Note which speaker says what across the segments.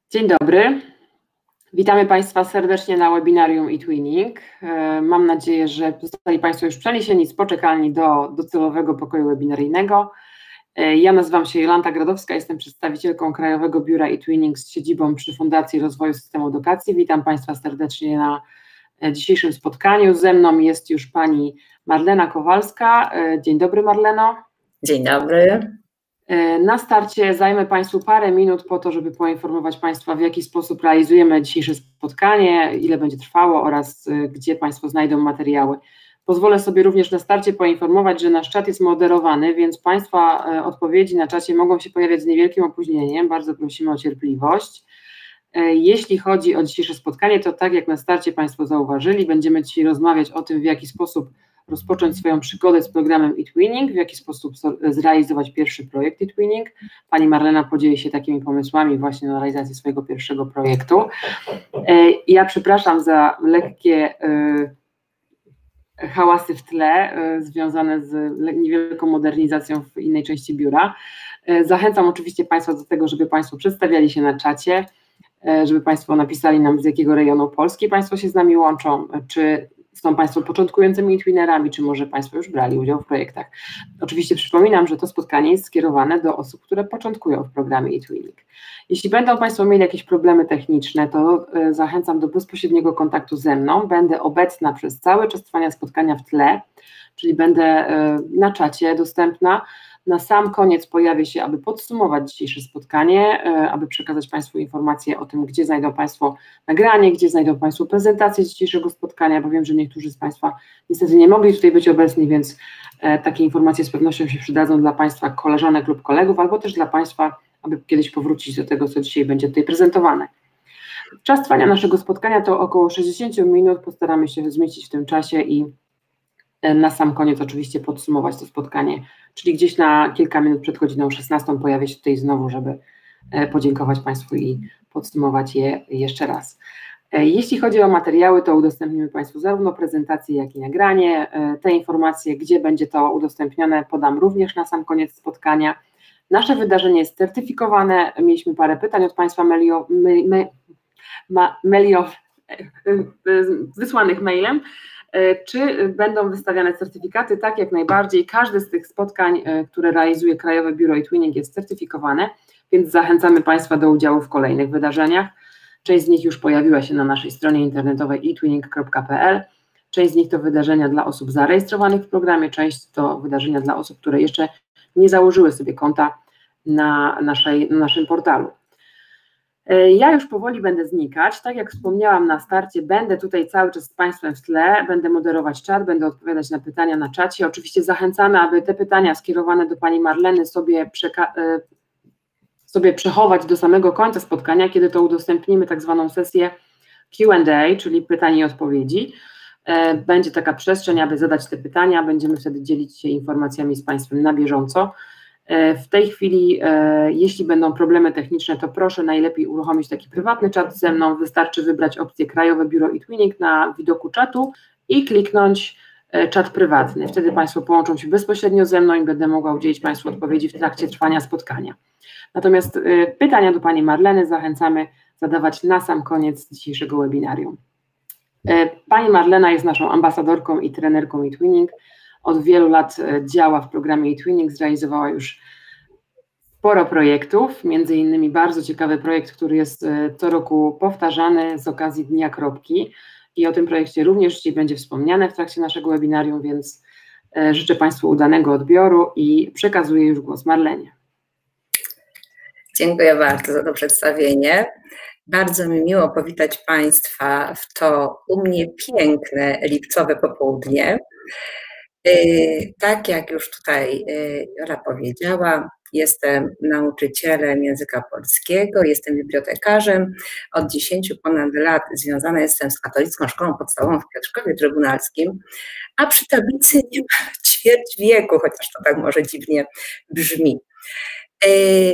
Speaker 1: Dzień dobry. Witamy Państwa serdecznie na webinarium eTwinning. Mam nadzieję, że zostali Państwo już przeniesieni z poczekalni do docelowego pokoju webinaryjnego. Ja nazywam się Jolanta Gradowska, jestem przedstawicielką Krajowego Biura eTwinning z siedzibą przy Fundacji Rozwoju Systemu Edukacji. Witam Państwa serdecznie na dzisiejszym spotkaniu. Ze mną jest już Pani Marlena Kowalska. Dzień dobry, Marleno.
Speaker 2: Dzień dobry.
Speaker 1: Na starcie zajmę Państwu parę minut po to, żeby poinformować Państwa, w jaki sposób realizujemy dzisiejsze spotkanie, ile będzie trwało oraz gdzie Państwo znajdą materiały. Pozwolę sobie również na starcie poinformować, że nasz czat jest moderowany, więc Państwa odpowiedzi na czacie mogą się pojawiać z niewielkim opóźnieniem. Bardzo prosimy o cierpliwość. Jeśli chodzi o dzisiejsze spotkanie, to tak jak na starcie Państwo zauważyli, będziemy dzisiaj rozmawiać o tym, w jaki sposób rozpocząć swoją przygodę z programem eTwinning, w jaki sposób zrealizować pierwszy projekt eTwinning. Pani Marlena podzieli się takimi pomysłami właśnie na realizację swojego pierwszego projektu. Ja przepraszam za lekkie hałasy w tle związane z niewielką modernizacją w innej części biura. Zachęcam oczywiście Państwa do tego, żeby Państwo przedstawiali się na czacie, żeby Państwo napisali nam, z jakiego rejonu Polski Państwo się z nami łączą, czy są Państwo początkującymi eTwinerami, czy może Państwo już brali udział w projektach. Oczywiście przypominam, że to spotkanie jest skierowane do osób, które początkują w programie eTwinning. Jeśli będą Państwo mieli jakieś problemy techniczne, to zachęcam do bezpośredniego kontaktu ze mną. Będę obecna przez cały czas trwania spotkania w tle, czyli będę na czacie dostępna. Na sam koniec pojawię się, aby podsumować dzisiejsze spotkanie, aby przekazać Państwu informacje o tym, gdzie znajdą Państwo nagranie, gdzie znajdą Państwo prezentację dzisiejszego spotkania, bo wiem, że niektórzy z Państwa niestety nie mogli tutaj być obecni, więc takie informacje z pewnością się przydadzą dla Państwa koleżanek lub kolegów, albo też dla Państwa, aby kiedyś powrócić do tego, co dzisiaj będzie tutaj prezentowane. Czas trwania naszego spotkania to około 60 minut, postaramy się zmieścić w tym czasie i na sam koniec oczywiście podsumować to spotkanie, czyli gdzieś na kilka minut przed godziną 16 pojawię się tutaj znowu, żeby podziękować Państwu i podsumować je jeszcze raz. Jeśli chodzi o materiały, to udostępnimy Państwu zarówno prezentację, jak i nagranie. Te informacje, gdzie będzie to udostępnione, podam również na sam koniec spotkania. Nasze wydarzenie jest certyfikowane, mieliśmy parę pytań od Państwa wysłanych mailem. Czy będą wystawiane certyfikaty? Tak, jak najbardziej. Każde z tych spotkań, które realizuje Krajowe Biuro eTwinning, jest certyfikowane, więc zachęcamy Państwa do udziału w kolejnych wydarzeniach. Część z nich już pojawiła się na naszej stronie internetowej etwinning.pl. Część z nich to wydarzenia dla osób zarejestrowanych w programie, część to wydarzenia dla osób, które jeszcze nie założyły sobie konta na naszym portalu. Ja już powoli będę znikać. Tak jak wspomniałam na starcie, będę tutaj cały czas z Państwem w tle, będę moderować czat, będę odpowiadać na pytania na czacie. Oczywiście zachęcamy, aby te pytania skierowane do Pani Marleny sobie przechować do samego końca spotkania, kiedy to udostępnimy tak zwaną sesję Q&A, czyli pytań i odpowiedzi. Będzie taka przestrzeń, aby zadać te pytania, będziemy wtedy dzielić się informacjami z Państwem na bieżąco. W tej chwili, jeśli będą problemy techniczne, to proszę najlepiej uruchomić taki prywatny czat ze mną. Wystarczy wybrać opcję Krajowe Biuro eTwinning na widoku czatu i kliknąć czat prywatny. Wtedy Państwo połączą się bezpośrednio ze mną i będę mogła udzielić Państwu odpowiedzi w trakcie trwania spotkania. Natomiast pytania do Pani Marleny zachęcamy zadawać na sam koniec dzisiejszego webinarium. Pani Marlena jest naszą ambasadorką i trenerką eTwinning. Od wielu lat działa w programie eTwinning, zrealizowała już sporo projektów, między innymi bardzo ciekawy projekt, który jest co roku powtarzany z okazji Dnia Kropki i o tym projekcie również dzisiaj będzie wspomniane w trakcie naszego webinarium, więc życzę Państwu udanego odbioru i przekazuję już głos Marlenie.
Speaker 2: Dziękuję bardzo za to przedstawienie. Bardzo mi miło powitać Państwa w to u mnie piękne lipcowe popołudnie. Tak jak już tutaj Jola powiedziała, jestem nauczycielem języka polskiego, jestem bibliotekarzem. Od 10 ponad lat związana jestem z Katolicką Szkołą Podstawową w Piotrkowie Trybunalskim, a przy tablicy nie ma ćwierć wieku, chociaż to tak może dziwnie brzmi.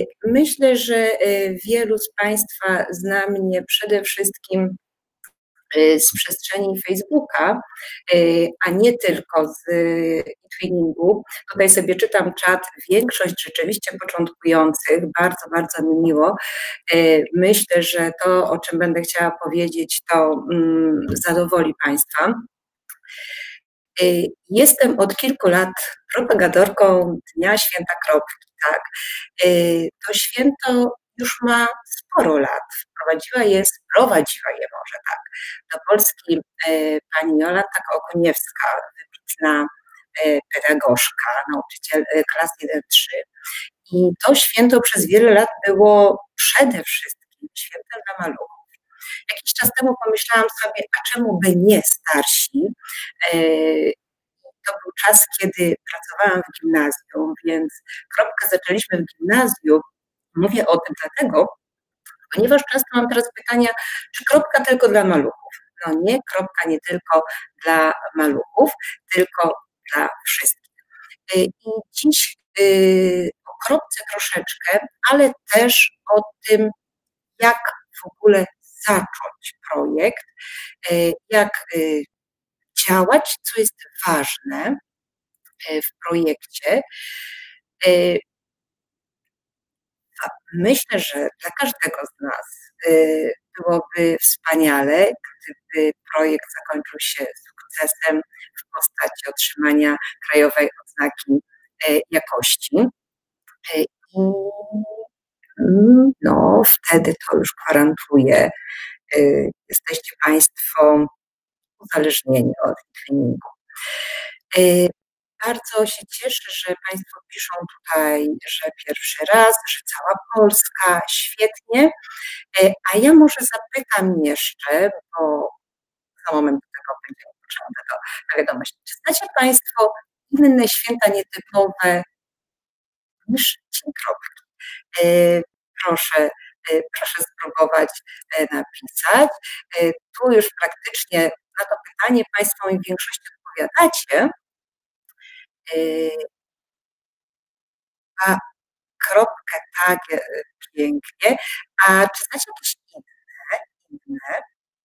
Speaker 2: Myślę, że wielu z Państwa zna mnie przede wszystkim z przestrzeni Facebooka, a nie tylko z e-twinningu. Tutaj sobie czytam czat, większość rzeczywiście początkujących, bardzo, bardzo mi miło. Myślę, że to, o czym będę chciała powiedzieć, to zadowoli Państwa. Jestem od kilku lat propagatorką Dnia Święta Kropki. Tak? To święto już ma sporo lat. Wprowadziła je może tak do Polski pani Jolanta Okoniewska, wybitna pedagogzka, nauczyciel klas 1-3. I to święto przez wiele lat było przede wszystkim świętem dla maluchów. Jakiś czas temu pomyślałam sobie, a czemu by nie starsi? To był czas, kiedy pracowałam w gimnazjum, więc kropkę zaczęliśmy w gimnazjum. Mówię o tym dlatego, ponieważ często mam teraz pytania, czy kropka tylko dla maluchów? No nie, kropka nie tylko dla maluchów, tylko dla wszystkich. I dziś o kropce troszeczkę, ale też o tym, jak w ogóle zacząć projekt, jak działać, co jest ważne w projekcie. Myślę, że dla każdego z nas byłoby wspaniale, gdyby projekt zakończył się sukcesem w postaci otrzymania krajowej odznaki jakości. I no, wtedy to już gwarantuje, jesteście Państwo uzależnieni od e-twinningu. Bardzo się cieszę, że Państwo piszą tutaj, że pierwszy raz, że cała Polska, świetnie. A ja może zapytam jeszcze, bo za moment do tego będzie potrzebna ta wiadomość. Czy znacie Państwo inne święta nietypowe niż Dzień Kropki? Proszę spróbować napisać. Tu już praktycznie na to pytanie Państwo mi w większości odpowiadacie. A kropkę, tak, pięknie. A czy znacie jakieś inne?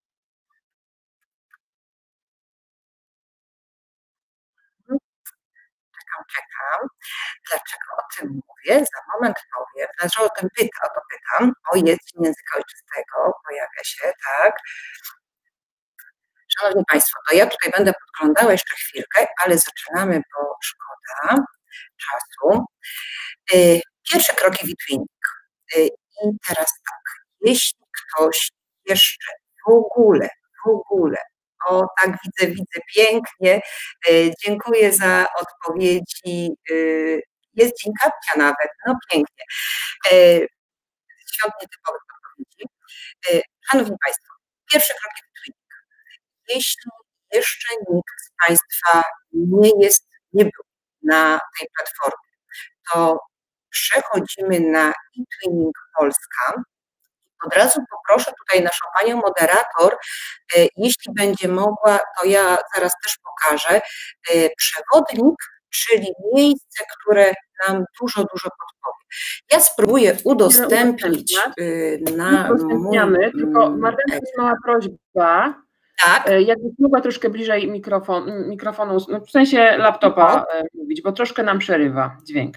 Speaker 2: Czekam. Dlaczego o tym mówię? Za moment powiem. Dlaczego o tym pytam? O, jest Dzień Języka Ojczystego, pojawia się, tak. Szanowni Państwo, to ja tutaj będę podglądała jeszcze chwilkę, ale zaczynamy, bo szkoda czasu. Pierwsze kroki w e-twinning. I teraz tak, jeśli ktoś jeszcze w ogóle, o tak widzę pięknie, dziękuję za odpowiedzi, jest Dzień Kapcia nawet, no pięknie, świąt nietypowych odpowiedzi. Szanowni Państwo, pierwsze kroki w e-twinning. Jeśli jeszcze nikt z Państwa nie był na tej platformie, to przechodzimy na e-twinning Polska. Od razu poproszę tutaj naszą panią moderator, jeśli będzie mogła, to ja zaraz też pokażę, przewodnik, czyli miejsce, które nam dużo podpowie. Ja spróbuję udostępnić
Speaker 1: Udostępniamy, tylko Marlenka, mała prośba. Tak. Jakbyś mogła troszkę bliżej mikrofonu, no w sensie laptopa mówić, bo troszkę nam przerywa dźwięk.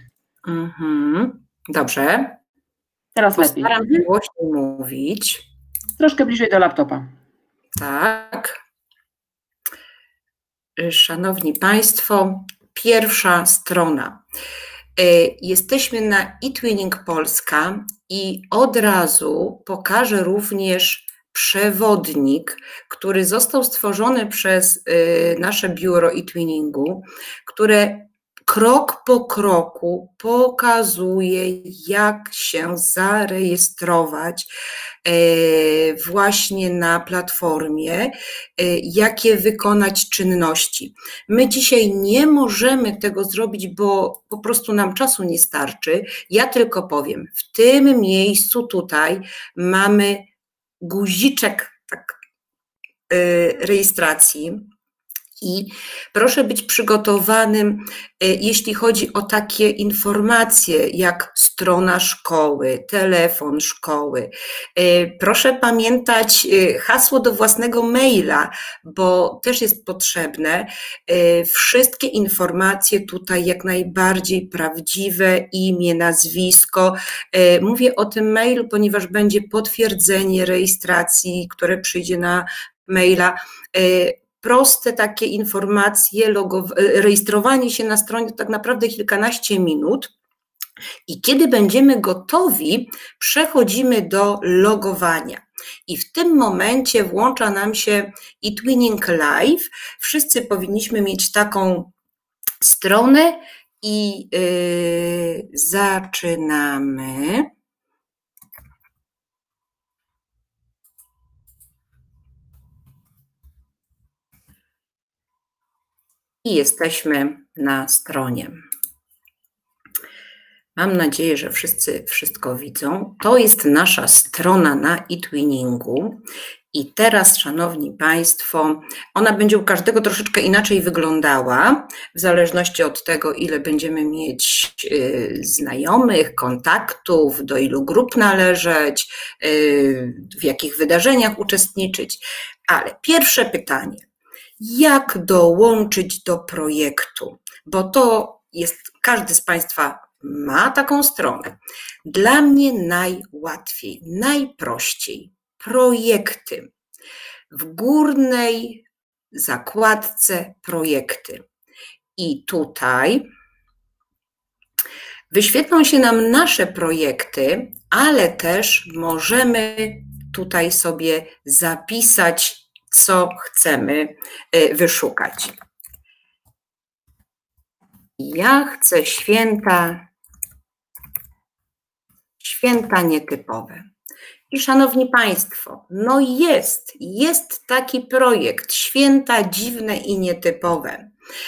Speaker 2: Dobrze.
Speaker 1: Teraz lepiej.
Speaker 2: Postaram się głośniej mówić.
Speaker 1: Troszkę bliżej do laptopa.
Speaker 2: Tak. Szanowni Państwo, pierwsza strona. Jesteśmy na eTwinning Polska i od razu pokażę również przewodnik, który został stworzony przez nasze biuro eTwinningu, które krok po kroku pokazuje, jak się zarejestrować właśnie na platformie, jakie wykonać czynności. My dzisiaj nie możemy tego zrobić, bo po prostu nam czasu nie starczy. Ja tylko powiem, w tym miejscu tutaj mamy guziczek rejestracji. I proszę być przygotowanym, jeśli chodzi o takie informacje jak strona szkoły, telefon szkoły. Proszę pamiętać hasło do własnego maila, bo też jest potrzebne. Wszystkie informacje tutaj jak najbardziej prawdziwe, imię, nazwisko. Mówię o tym mailu, ponieważ będzie potwierdzenie rejestracji, które przyjdzie na maila. Proste takie informacje, rejestrowanie się na stronie to tak naprawdę kilkanaście minut i kiedy będziemy gotowi, przechodzimy do logowania. I w tym momencie włącza nam się eTwinning Live. Wszyscy powinniśmy mieć taką stronę i zaczynamy. I jesteśmy na stronie. Mam nadzieję, że wszyscy wszystko widzą. To jest nasza strona na eTwinningu. I teraz, szanowni Państwo, ona będzie u każdego troszeczkę inaczej wyglądała, w zależności od tego, ile będziemy mieć znajomych, kontaktów, do ilu grup należeć, w jakich wydarzeniach uczestniczyć. Ale pierwsze pytanie. Jak dołączyć do projektu? Bo to jest, każdy z Państwa ma taką stronę. Dla mnie najłatwiej, najprościej projekty. W górnej zakładce projekty. I tutaj wyświetlą się nam nasze projekty, ale też możemy tutaj sobie zapisać, co chcemy wyszukać. Ja chcę święta nietypowe. I szanowni Państwo, no jest taki projekt, święta dziwne i nietypowe.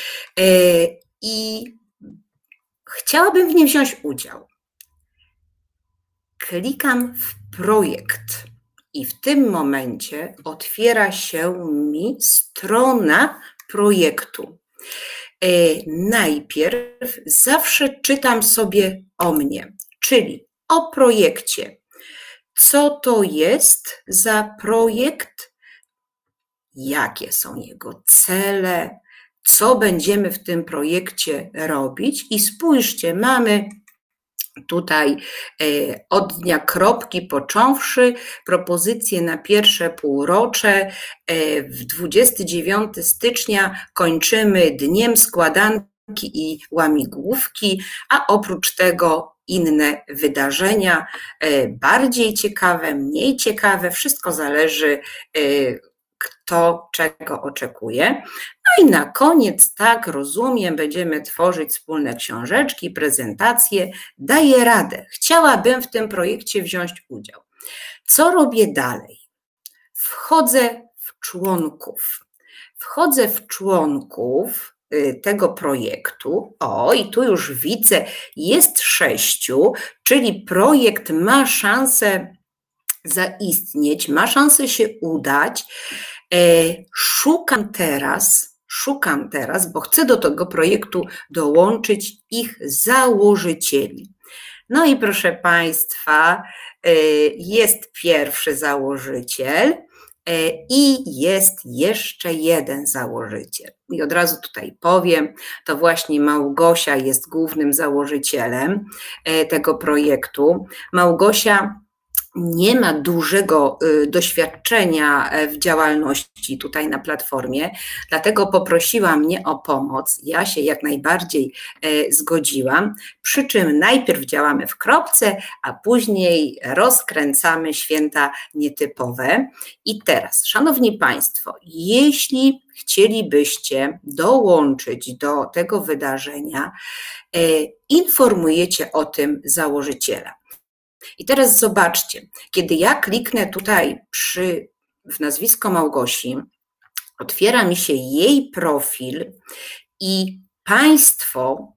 Speaker 2: I chciałabym w nim wziąć udział. Klikam w projekt i w tym momencie otwiera się mi strona projektu. Najpierw zawsze czytam sobie o mnie, czyli o projekcie. Co to jest za projekt? Jakie są jego cele? Co będziemy w tym projekcie robić? I spójrzcie, mamy tutaj od dnia kropki począwszy propozycje na pierwsze półrocze. W 29 stycznia kończymy dniem składanki i łamigłówki, a oprócz tego inne wydarzenia, bardziej ciekawe, mniej ciekawe, wszystko zależy, kto czego oczekuje. No i na koniec, tak rozumiem, będziemy tworzyć wspólne książeczki, prezentacje. Daję radę. Chciałabym w tym projekcie wziąć udział. Co robię dalej? Wchodzę w członków. Wchodzę w członków tego projektu. O, i tu już widzę, jest 6, czyli projekt ma szansę zaistnieć, ma szansę się udać. Szukam teraz, bo chcę do tego projektu dołączyć ich założycieli. No i proszę Państwa, jest pierwszy założyciel i jest jeszcze jeden założyciel. I od razu tutaj powiem, to właśnie Małgosia jest głównym założycielem tego projektu. Małgosia nie ma dużego doświadczenia w działalności tutaj na platformie, dlatego poprosiła mnie o pomoc. Ja się jak najbardziej zgodziłam, przy czym najpierw działamy w kropce, a później rozkręcamy święta nietypowe. I teraz, szanowni Państwo, jeśli chcielibyście dołączyć do tego wydarzenia, informujecie o tym założyciela. I teraz zobaczcie, kiedy ja kliknę tutaj w nazwisko Małgosi, otwiera mi się jej profil i Państwo,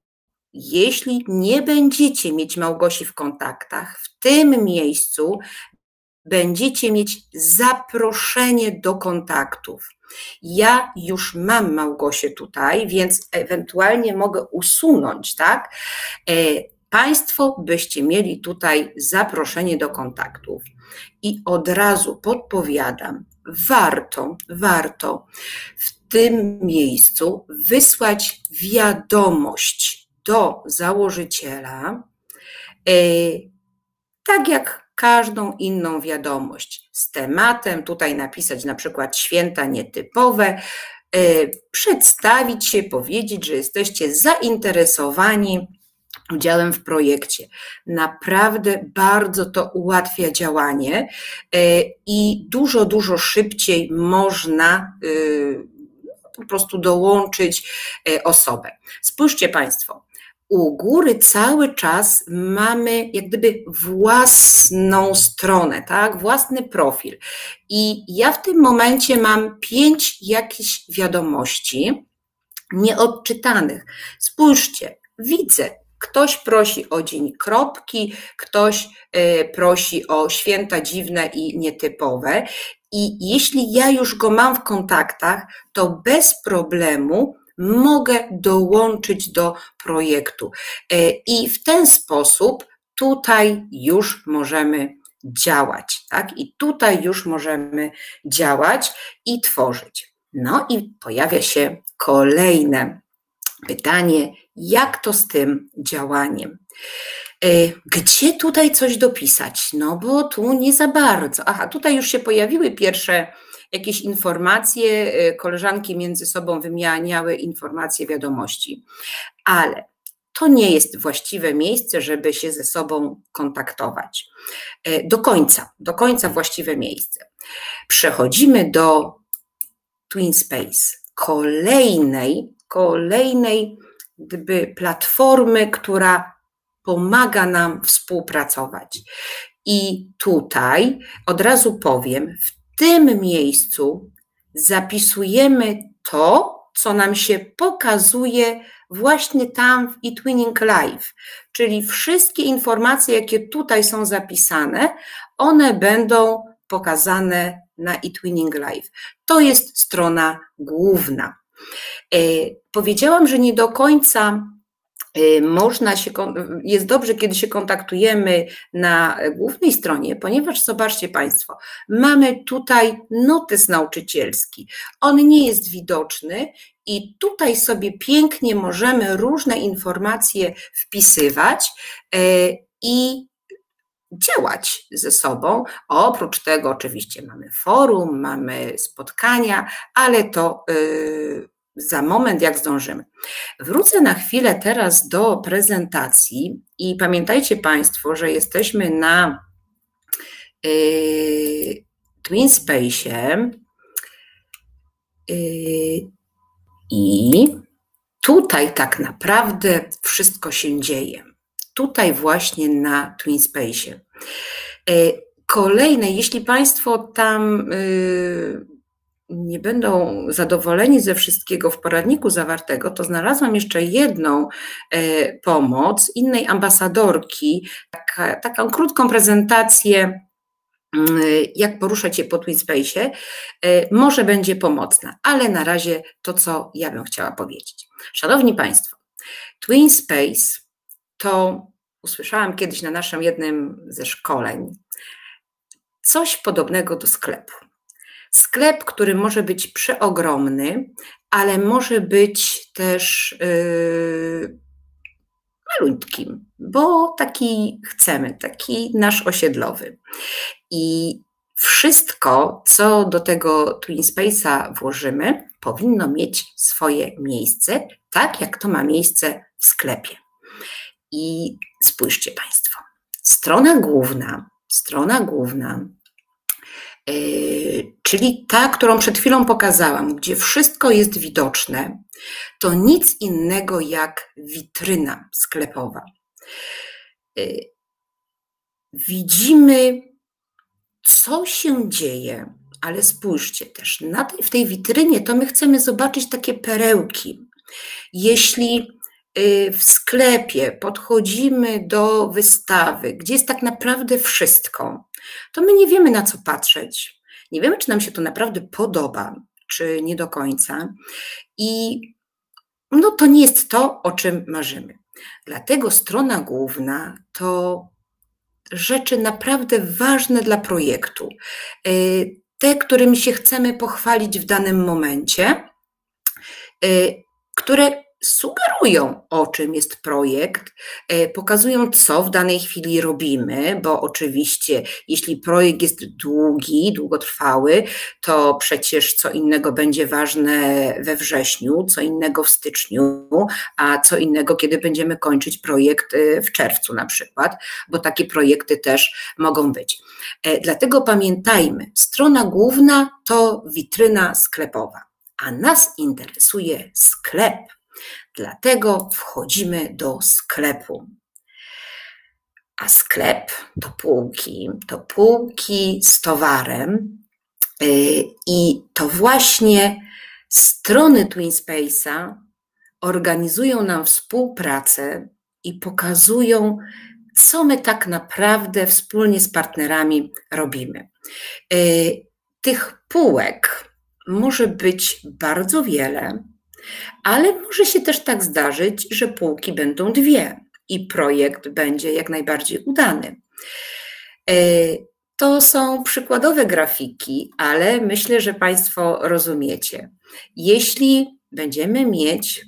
Speaker 2: jeśli nie będziecie mieć Małgosi w kontaktach, w tym miejscu będziecie mieć zaproszenie do kontaktów. Ja już mam Małgosię tutaj, więc ewentualnie mogę usunąć, tak? Państwo byście mieli tutaj zaproszenie do kontaktów i od razu podpowiadam, warto w tym miejscu wysłać wiadomość do założyciela, tak jak każdą inną wiadomość z tematem, tutaj napisać na przykład święta nietypowe, przedstawić się, powiedzieć, że jesteście zainteresowani udziałem w projekcie. Naprawdę bardzo to ułatwia działanie i dużo szybciej można po prostu dołączyć osobę. Spójrzcie Państwo, u góry cały czas mamy jak gdyby własną stronę, tak? Własny profil. I ja w tym momencie mam 5 jakichś wiadomości nieodczytanych. Spójrzcie, widzę, ktoś prosi o dzień kropki, ktoś prosi o święta dziwne i nietypowe. I jeśli ja już go mam w kontaktach, to bez problemu mogę dołączyć do projektu. I w ten sposób tutaj już możemy działać, tak? I tutaj już możemy działać i tworzyć. No i pojawia się kolejne pytanie, jak to z tym działaniem? Gdzie tutaj coś dopisać? No bo tu nie za bardzo. Aha, tutaj już się pojawiły pierwsze jakieś informacje, koleżanki między sobą wymieniały informacje, wiadomości, ale to nie jest właściwe miejsce, żeby się ze sobą kontaktować. Do końca właściwe miejsce. Przechodzimy do TwinSpace, kolejnej gdyby platformy, która pomaga nam współpracować. I tutaj od razu powiem, w tym miejscu zapisujemy to, co nam się pokazuje właśnie tam w eTwinning Live, czyli wszystkie informacje, jakie tutaj są zapisane, one będą pokazane na eTwinning Live. To jest strona główna. Powiedziałam, że nie do końca jest dobrze, kiedy się kontaktujemy na głównej stronie, ponieważ zobaczcie Państwo, mamy tutaj notes nauczycielski. On nie jest widoczny i tutaj sobie pięknie możemy różne informacje wpisywać i działać ze sobą. Oprócz tego oczywiście mamy forum, mamy spotkania, ale to za moment, jak zdążymy. Wrócę na chwilę teraz do prezentacji i pamiętajcie Państwo, że jesteśmy na TwinSpace'ie i tutaj tak naprawdę wszystko się dzieje. Tutaj właśnie na TwinSpace'ie. Kolejne, jeśli Państwo tam nie będą zadowoleni ze wszystkiego w poradniku zawartego, to znalazłam jeszcze jedną pomoc innej ambasadorki, taką krótką prezentację, jak poruszać się po TwinSpace'ie, może będzie pomocna, ale na razie to, co ja bym chciała powiedzieć. Szanowni Państwo, TwinSpace to, usłyszałam kiedyś na naszym jednym ze szkoleń, coś podobnego do sklepu. Sklep, który może być przeogromny, ale może być też malutkim, bo taki chcemy, taki nasz osiedlowy. I wszystko, co do tego TwinSpace'a włożymy, powinno mieć swoje miejsce, tak jak to ma miejsce w sklepie. I spójrzcie Państwo, strona główna, czyli ta, którą przed chwilą pokazałam, gdzie wszystko jest widoczne, to nic innego jak witryna sklepowa. Widzimy, co się dzieje, ale spójrzcie też, w tej witrynie to my chcemy zobaczyć takie perełki. Jeśli w sklepie podchodzimy do wystawy, gdzie jest tak naprawdę wszystko, to my nie wiemy, na co patrzeć. Nie wiemy, czy nam się to naprawdę podoba, czy nie do końca. I no, to nie jest to, o czym marzymy. Dlatego strona główna to rzeczy naprawdę ważne dla projektu. Te, którymi się chcemy pochwalić w danym momencie, które sugerują, o czym jest projekt, pokazują, co w danej chwili robimy, bo oczywiście, jeśli projekt jest długi, długotrwały, to przecież co innego będzie ważne we wrześniu, co innego w styczniu, a co innego, kiedy będziemy kończyć projekt w czerwcu na przykład, bo takie projekty też mogą być. Dlatego pamiętajmy, strona główna to witryna sklepowa, a nas interesuje sklep. Dlatego wchodzimy do sklepu. A sklep to półki z towarem i to właśnie strony TwinSpace'a organizują nam współpracę i pokazują, co my tak naprawdę wspólnie z partnerami robimy. Tych półek może być bardzo wiele, ale może się też tak zdarzyć, że półki będą dwie i projekt będzie jak najbardziej udany. To są przykładowe grafiki, ale myślę, że Państwo rozumiecie. Jeśli będziemy mieć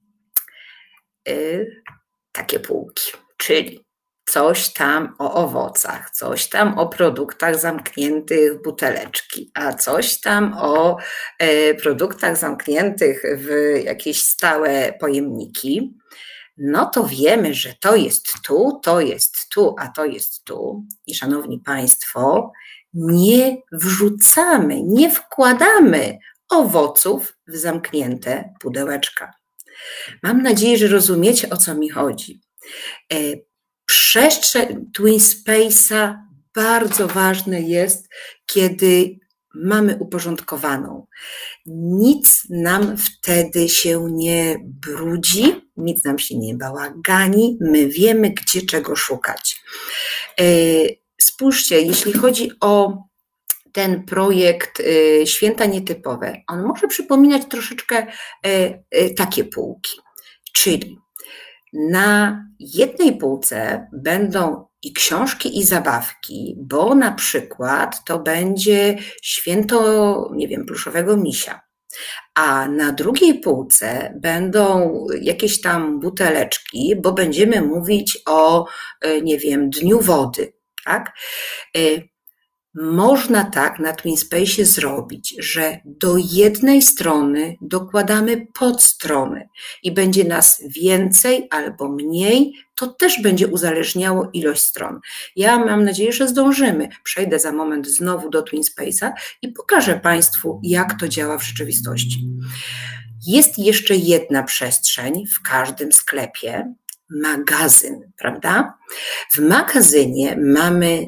Speaker 2: takie półki, czyli coś tam o owocach, coś tam o produktach zamkniętych w buteleczki, a coś tam o produktach zamkniętych w jakieś stałe pojemniki, no to wiemy, że to jest tu, a to jest tu. I szanowni Państwo, nie wrzucamy, nie wkładamy owoców w zamknięte pudełeczka. Mam nadzieję, że rozumiecie, o co mi chodzi. Przestrzeń TwinSpace'a bardzo ważne jest, kiedy mamy uporządkowaną. Nic nam wtedy się nie brudzi, nic nam się nie bałagani, my wiemy, gdzie czego szukać. Spójrzcie, jeśli chodzi o ten projekt Święta Nietypowe, on może przypominać troszeczkę takie półki, czyli na jednej półce będą i książki, i zabawki, bo na przykład to będzie święto, nie wiem, pluszowego misia, a na drugiej półce będą jakieś tam buteleczki, bo będziemy mówić o, nie wiem, Dniu Wody, tak? Można tak na TwinSpace'ie zrobić, że do jednej strony dokładamy podstrony i będzie nas więcej albo mniej, to też będzie uzależniało ilość stron. Ja mam nadzieję, że zdążymy. Przejdę za moment znowu do TwinSpace'a i pokażę Państwu, jak to działa w rzeczywistości. Jest jeszcze jedna przestrzeń w każdym sklepie, magazyn, prawda? W magazynie mamy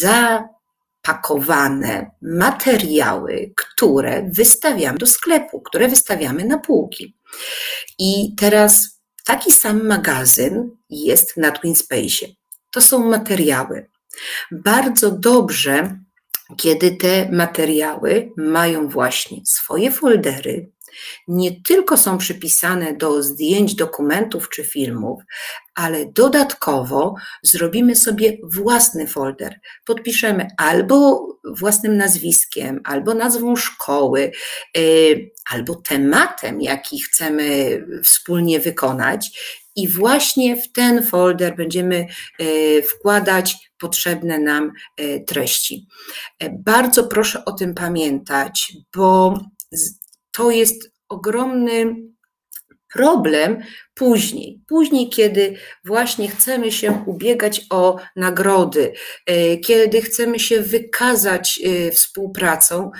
Speaker 2: pakowane materiały, które wystawiamy do sklepu, które wystawiamy na półki. I teraz taki sam magazyn jest na TwinSpace'ie. To są materiały. Bardzo dobrze, kiedy te materiały mają właśnie swoje foldery, nie tylko są przypisane do zdjęć, dokumentów czy filmów, ale dodatkowo zrobimy sobie własny folder. Podpiszemy albo własnym nazwiskiem, albo nazwą szkoły, albo tematem, jaki chcemy wspólnie wykonać. I właśnie w ten folder będziemy wkładać potrzebne nam treści. Bardzo proszę o tym pamiętać, bo to jest ogromny problem później, kiedy właśnie chcemy się ubiegać o nagrody, kiedy chcemy się wykazać współpracą.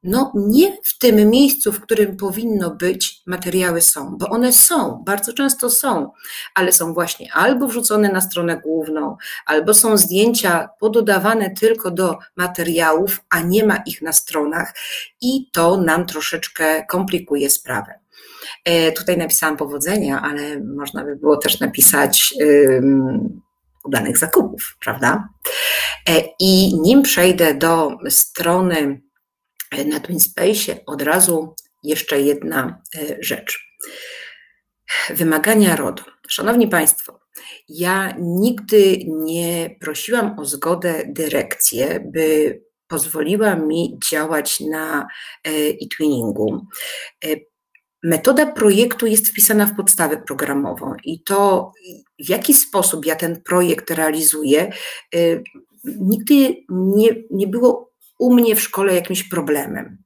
Speaker 2: no nie w tym miejscu, w którym powinno być, materiały są, bo one są, bardzo często są, ale są właśnie albo wrzucone na stronę główną, albo są zdjęcia pododawane tylko do materiałów, a nie ma ich na stronach i to nam troszeczkę komplikuje sprawę. Tutaj napisałam powodzenia, ale można by było też napisać udanych zakupów, prawda? I nim przejdę do strony na TwinSpace, od razu jeszcze jedna rzecz. Wymagania RODO. Szanowni Państwo, ja nigdy nie prosiłam o zgodę dyrekcję, by pozwoliła mi działać na eTwinningu. Metoda projektu jest wpisana w podstawę programową i to, w jaki sposób ja ten projekt realizuję, nigdy nie było u mnie w szkole jakimś problemem.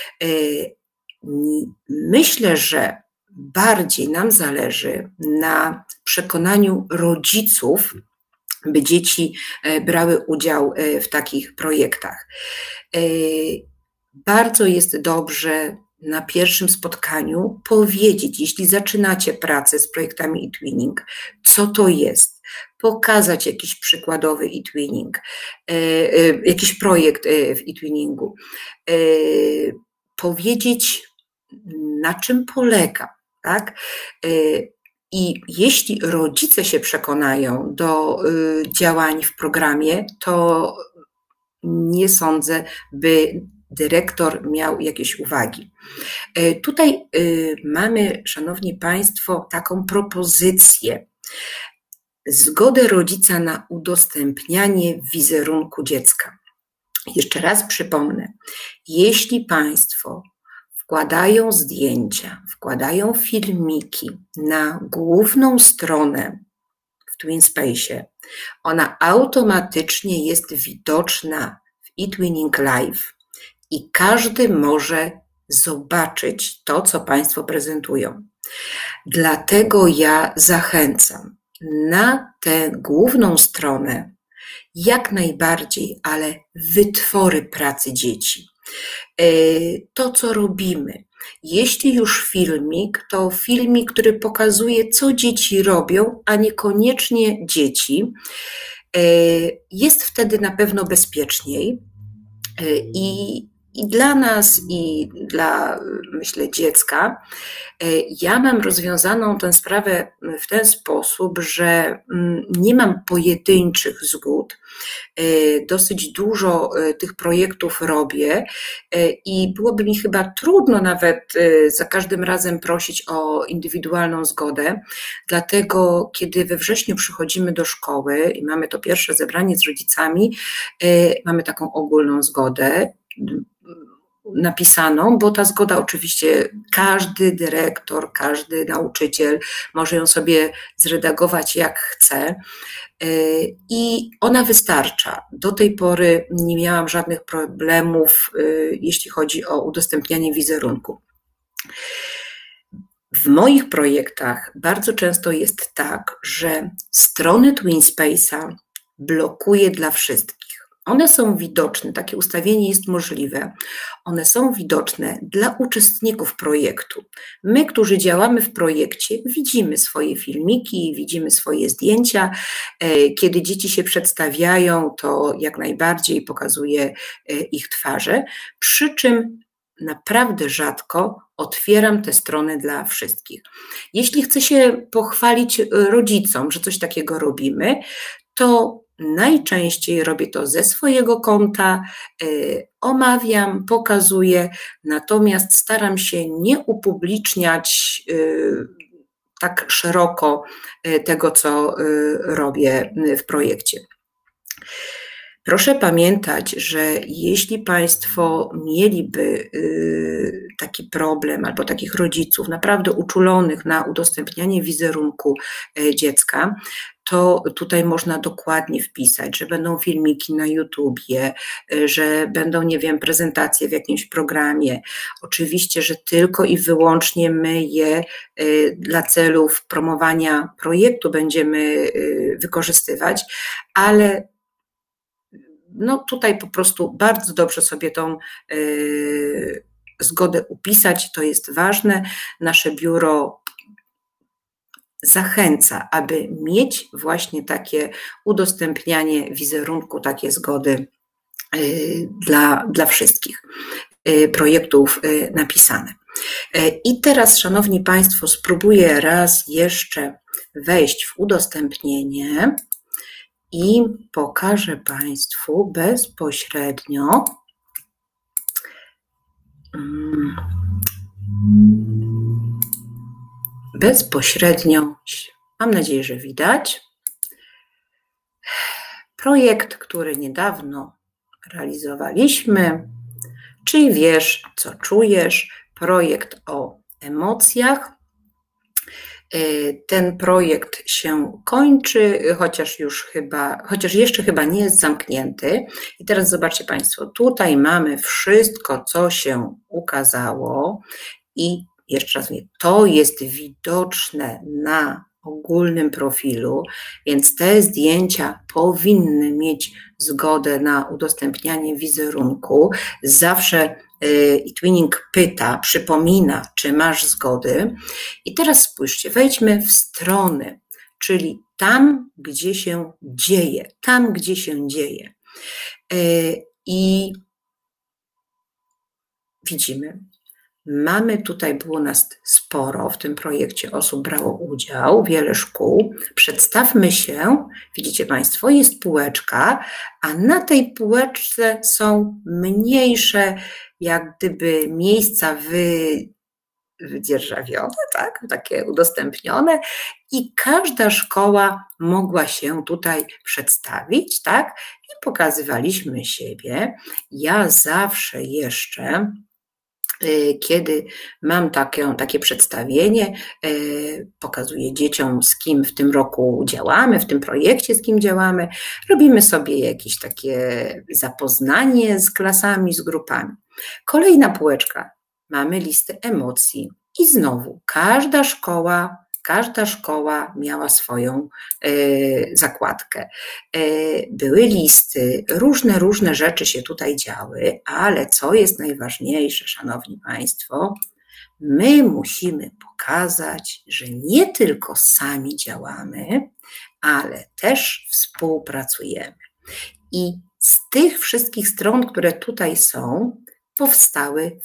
Speaker 2: Myślę, że bardziej nam zależy na przekonaniu rodziców, by dzieci brały udział w takich projektach. Bardzo jest dobrze na pierwszym spotkaniu powiedzieć, jeśli zaczynacie pracę z projektami eTwinning, co to jest, pokazać jakiś przykładowy eTwinning, jakiś projekt w eTwinningu, powiedzieć, na czym polega, tak? I jeśli rodzice się przekonają do działań w programie, to nie sądzę, by dyrektor miał jakieś uwagi. Tutaj mamy, Szanowni Państwo, taką propozycję. Zgodę rodzica na udostępnianie wizerunku dziecka. Jeszcze raz przypomnę, jeśli Państwo wkładają zdjęcia, wkładają filmiki na główną stronę w TwinSpace, ona automatycznie jest widoczna w eTwinning Live i każdy może zobaczyć to, co Państwo prezentują. Dlatego ja zachęcam na tę główną stronę jak najbardziej, ale wytwory pracy dzieci. To, co robimy. Jeśli już filmik, to filmik, który pokazuje, co dzieci robią, a niekoniecznie dzieci. Jest wtedy na pewno bezpieczniej i dla nas, i dla, myślę, dziecka. Ja mam rozwiązaną tę sprawę w ten sposób, że nie mam pojedynczych zgód. Dosyć dużo tych projektów robię i byłoby mi chyba trudno nawet za każdym razem prosić o indywidualną zgodę. Dlatego, kiedy we wrześniu przychodzimy do szkoły i mamy to pierwsze zebranie z rodzicami, mamy taką ogólną zgodę napisaną, bo ta zgoda oczywiście każdy dyrektor, każdy nauczyciel może ją sobie zredagować jak chce i ona wystarcza. Do tej pory nie miałam żadnych problemów, jeśli chodzi o udostępnianie wizerunku. W moich projektach bardzo często jest tak, że strony TwinSpace'a blokuje dla wszystkich. One są widoczne, takie ustawienie jest możliwe. One są widoczne dla uczestników projektu. My, którzy działamy w projekcie, widzimy swoje filmiki, widzimy swoje zdjęcia. Kiedy dzieci się przedstawiają, to jak najbardziej pokazuje ich twarze, przy czym naprawdę rzadko otwieram tę stronę dla wszystkich. Jeśli chcę się pochwalić rodzicom, że coś takiego robimy, to najczęściej robię to ze swojego konta, omawiam, pokazuję, natomiast staram się nie upubliczniać tak szeroko tego, co robię w projekcie. Proszę pamiętać, że jeśli Państwo mieliby taki problem albo takich rodziców naprawdę uczulonych na udostępnianie wizerunku dziecka, to tutaj można dokładnie wpisać, że będą filmiki na YouTubie, że będą, nie wiem, prezentacje w jakimś programie. Oczywiście, że tylko i wyłącznie my je dla celów promowania projektu będziemy wykorzystywać, ale no tutaj po prostu bardzo dobrze sobie tą zgodę upisać, to jest ważne. Nasze biuro zachęca, aby mieć właśnie takie udostępnianie wizerunku, takie zgody dla wszystkich projektów napisane. I teraz, Szanowni Państwo, spróbuję raz jeszcze wejść w udostępnienie i pokażę Państwu bezpośrednio, mam nadzieję, że widać, projekt, który niedawno realizowaliśmy, czyli Wiesz, co czujesz, projekt o emocjach. Ten projekt się kończy, chociaż jeszcze chyba nie jest zamknięty. I teraz zobaczcie Państwo, tutaj mamy wszystko, co się ukazało i jeszcze raz mówię, to jest widoczne na ogólnym profilu, więc te zdjęcia powinny mieć zgodę na udostępnianie wizerunku. Zawsze eTwinning pyta, przypomina, czy masz zgody. I teraz spójrzcie, wejdźmy w strony, czyli tam, gdzie się dzieje, I widzimy, mamy tutaj, było nas sporo, w tym projekcie osób brało udział, wiele szkół. Przedstawmy się, widzicie Państwo, jest półeczka, a na tej półeczce są mniejsze, jak gdyby miejsca wydzierżawione, tak? Takie udostępnione i każda szkoła mogła się tutaj przedstawić, tak? I pokazywaliśmy siebie. Ja zawsze jeszcze, kiedy mam takie przedstawienie, pokazuję dzieciom, z kim w tym roku działamy, w tym projekcie, z kim działamy, robimy sobie jakieś takie zapoznanie z klasami, z grupami. Kolejna półeczka, mamy listę emocji i znowu każda szkoła miała swoją zakładkę. Były listy, różne rzeczy się tutaj działy, ale co jest najważniejsze, Szanowni Państwo, my musimy pokazać, że nie tylko sami działamy, ale też współpracujemy. I z tych wszystkich stron, które tutaj są, powstały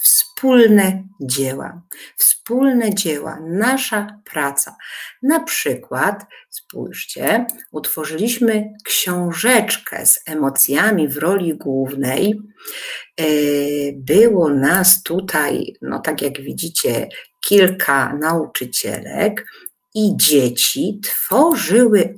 Speaker 2: wspólne dzieła, nasza praca. Na przykład, spójrzcie, utworzyliśmy książeczkę z emocjami w roli głównej. Było nas tutaj, no tak jak widzicie, kilka nauczycielek i dzieci tworzyły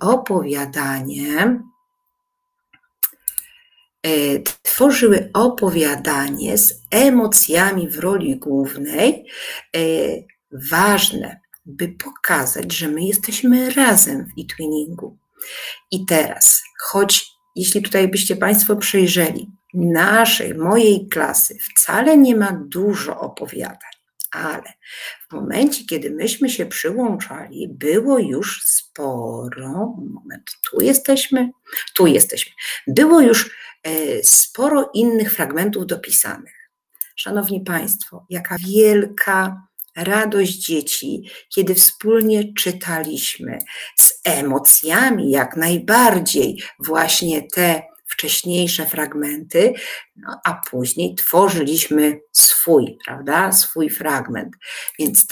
Speaker 2: opowiadanie z emocjami w roli głównej. Ważne, by pokazać, że my jesteśmy razem w eTwinningu. I teraz, choć jeśli tutaj byście Państwo przejrzeli, mojej klasy wcale nie ma dużo opowiadań, ale w momencie, kiedy myśmy się przyłączali, było już sporo, tu jesteśmy, było już sporo innych fragmentów dopisanych. Szanowni Państwo, jaka wielka radość dzieci, kiedy wspólnie czytaliśmy z emocjami, jak najbardziej właśnie te wcześniejsze fragmenty, no, a później tworzyliśmy swój fragment. Więc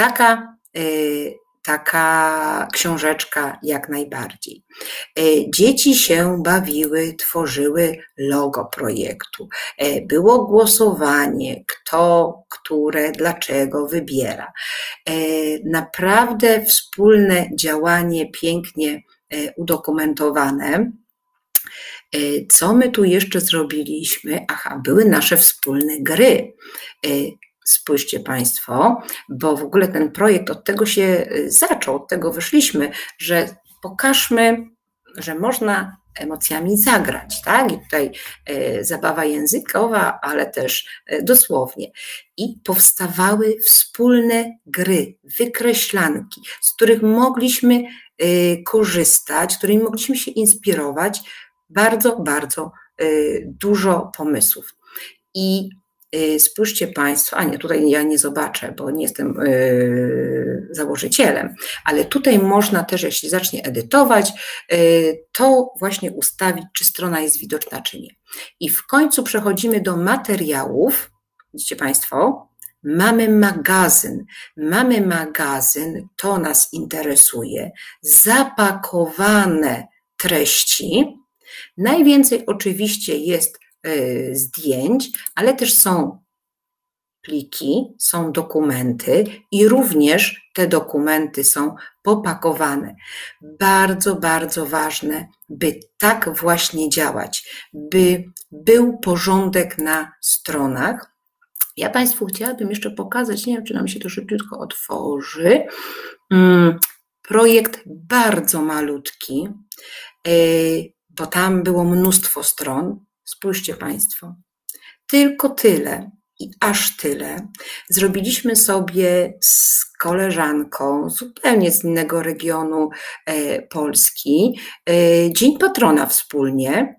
Speaker 2: taka książeczka jak najbardziej. Dzieci się bawiły, tworzyły logo projektu. Było głosowanie, kto, które, dlaczego wybiera. Naprawdę wspólne działanie, pięknie udokumentowane. Co my tu jeszcze zrobiliśmy? Aha, były nasze wspólne gry. Spójrzcie Państwo, bo w ogóle ten projekt od tego się zaczął, od tego wyszliśmy, że pokażmy, że można emocjami zagrać, tak? I tutaj zabawa językowa, ale też dosłownie. I powstawały wspólne gry, wykreślanki, z których mogliśmy korzystać, którymi mogliśmy się inspirować. Bardzo dużo pomysłów. I spójrzcie Państwo, a nie, tutaj ja nie zobaczę, bo nie jestem założycielem, ale tutaj można też, jeśli zacznie edytować, to właśnie ustawić, czy strona jest widoczna, czy nie. I w końcu przechodzimy do materiałów. Widzicie Państwo? Mamy magazyn, to nas interesuje, zapakowane treści. Najwięcej oczywiście jest zdjęć, ale też są pliki, są dokumenty i również te dokumenty są popakowane. Bardzo, bardzo ważne, by tak właśnie działać, by był porządek na stronach. Ja Państwu chciałabym jeszcze pokazać, nie wiem, czy nam się to szybciutko otworzy, projekt bardzo malutki, bo tam było mnóstwo stron. Spójrzcie Państwo, tylko tyle i aż tyle zrobiliśmy sobie z koleżanką zupełnie z innego regionu Polski. Dzień Patrona wspólnie.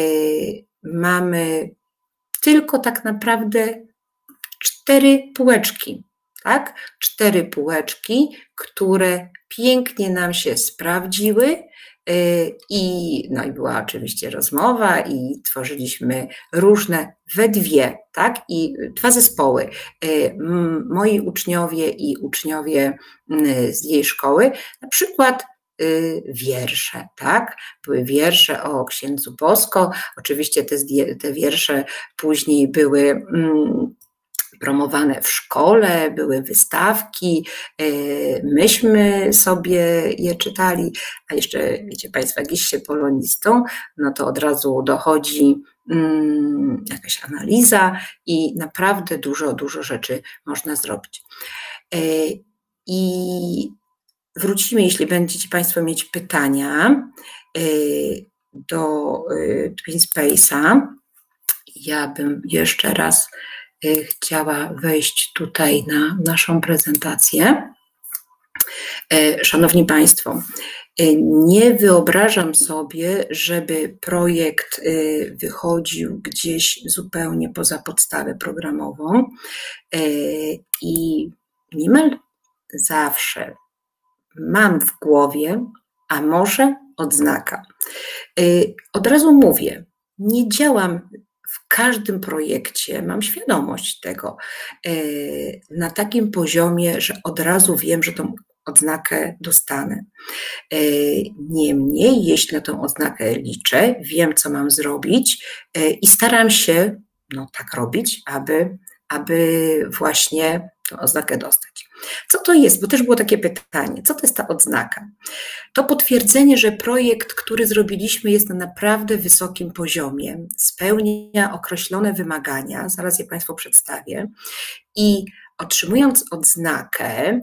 Speaker 2: Mamy tylko tak naprawdę 4 półeczki, tak? 4 półeczki, które pięknie nam się sprawdziły. I była oczywiście rozmowa i tworzyliśmy różne we dwie, tak? I 2 zespoły. Moi uczniowie i uczniowie z jej szkoły, na przykład wiersze, tak? Były wiersze o księdzu Bosko. Oczywiście te wiersze później były promowane w szkole, były wystawki, myśmy sobie je czytali, a jeszcze wiecie Państwo, jak jest się polonistą, no to od razu dochodzi jakaś analiza i naprawdę dużo rzeczy można zrobić. I wrócimy, jeśli będziecie Państwo mieć pytania do TwinSpace'a. Ja bym jeszcze raz chciała wejść tutaj na naszą prezentację. Szanowni Państwo, nie wyobrażam sobie, żeby projekt wychodził gdzieś zupełnie poza podstawę programową i niemal zawsze mam w głowie, a może odznaka. Od razu mówię, nie działam w każdym projekcie, mam świadomość tego, na takim poziomie, że od razu wiem, że tą odznakę dostanę. Niemniej, jeśli na tą odznakę liczę, wiem, co mam zrobić i staram się tak robić, aby właśnie tę odznakę dostać. Co to jest? Bo też było takie pytanie, co to jest ta odznaka? To potwierdzenie, że projekt, który zrobiliśmy, jest na naprawdę wysokim poziomie, spełnia określone wymagania, zaraz je Państwu przedstawię, i otrzymując odznakę,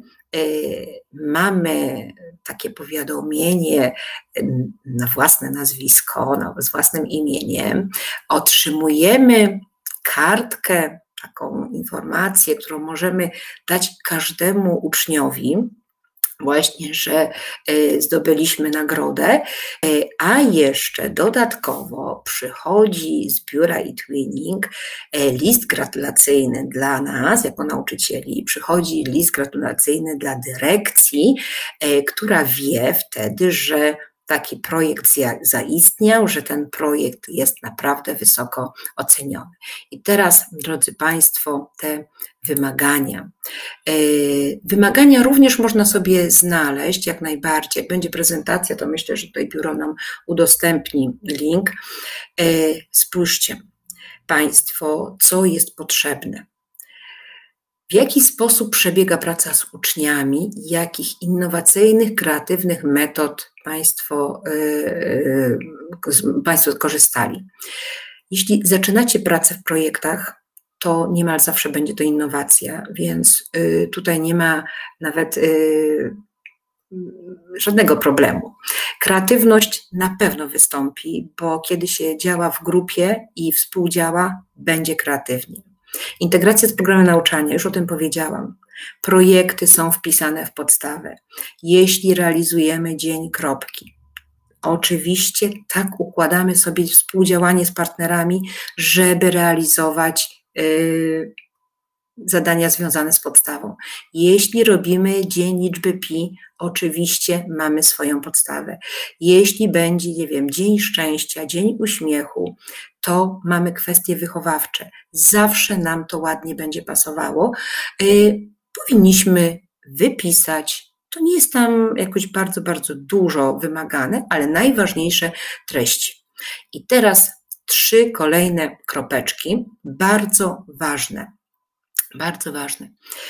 Speaker 2: mamy takie powiadomienie na własne nazwisko, z własnym imieniem, otrzymujemy kartkę, taką informację, którą możemy dać każdemu uczniowi, właśnie, że zdobyliśmy nagrodę, a jeszcze dodatkowo przychodzi z biura eTwinning list gratulacyjny dla nas, jako nauczycieli, przychodzi list gratulacyjny dla dyrekcji, która wie wtedy, że taki projekt zaistniał, że ten projekt jest naprawdę wysoko oceniony. I teraz, drodzy Państwo, te wymagania. Wymagania również można sobie znaleźć jak najbardziej. Jak będzie prezentacja, to myślę, że tutaj biuro nam udostępni link. Spójrzcie Państwo, co jest potrzebne. W jaki sposób przebiega praca z uczniami, jakich innowacyjnych, kreatywnych metod Państwo korzystali. Jeśli zaczynacie pracę w projektach, to niemal zawsze będzie to innowacja, więc tutaj nie ma nawet żadnego problemu. Kreatywność na pewno wystąpi, bo kiedy się działa w grupie i współdziała, będzie kreatywnie. Integracja z programem nauczania, już o tym powiedziałam. Projekty są wpisane w podstawę. Jeśli realizujemy dzień kropki, Oczywiście tak układamy sobie współdziałanie z partnerami, żeby realizować zadania związane z podstawą. Jeśli robimy dzień liczby pi, oczywiście mamy swoją podstawę. Jeśli będzie, nie wiem, dzień szczęścia, dzień uśmiechu, to mamy kwestie wychowawcze. Zawsze nam to ładnie będzie pasowało. Powinniśmy wypisać, to nie jest tam jakoś bardzo, bardzo dużo wymagane, ale najważniejsze treści. I teraz 3 kolejne kropeczki, bardzo ważne. Bardzo ważne.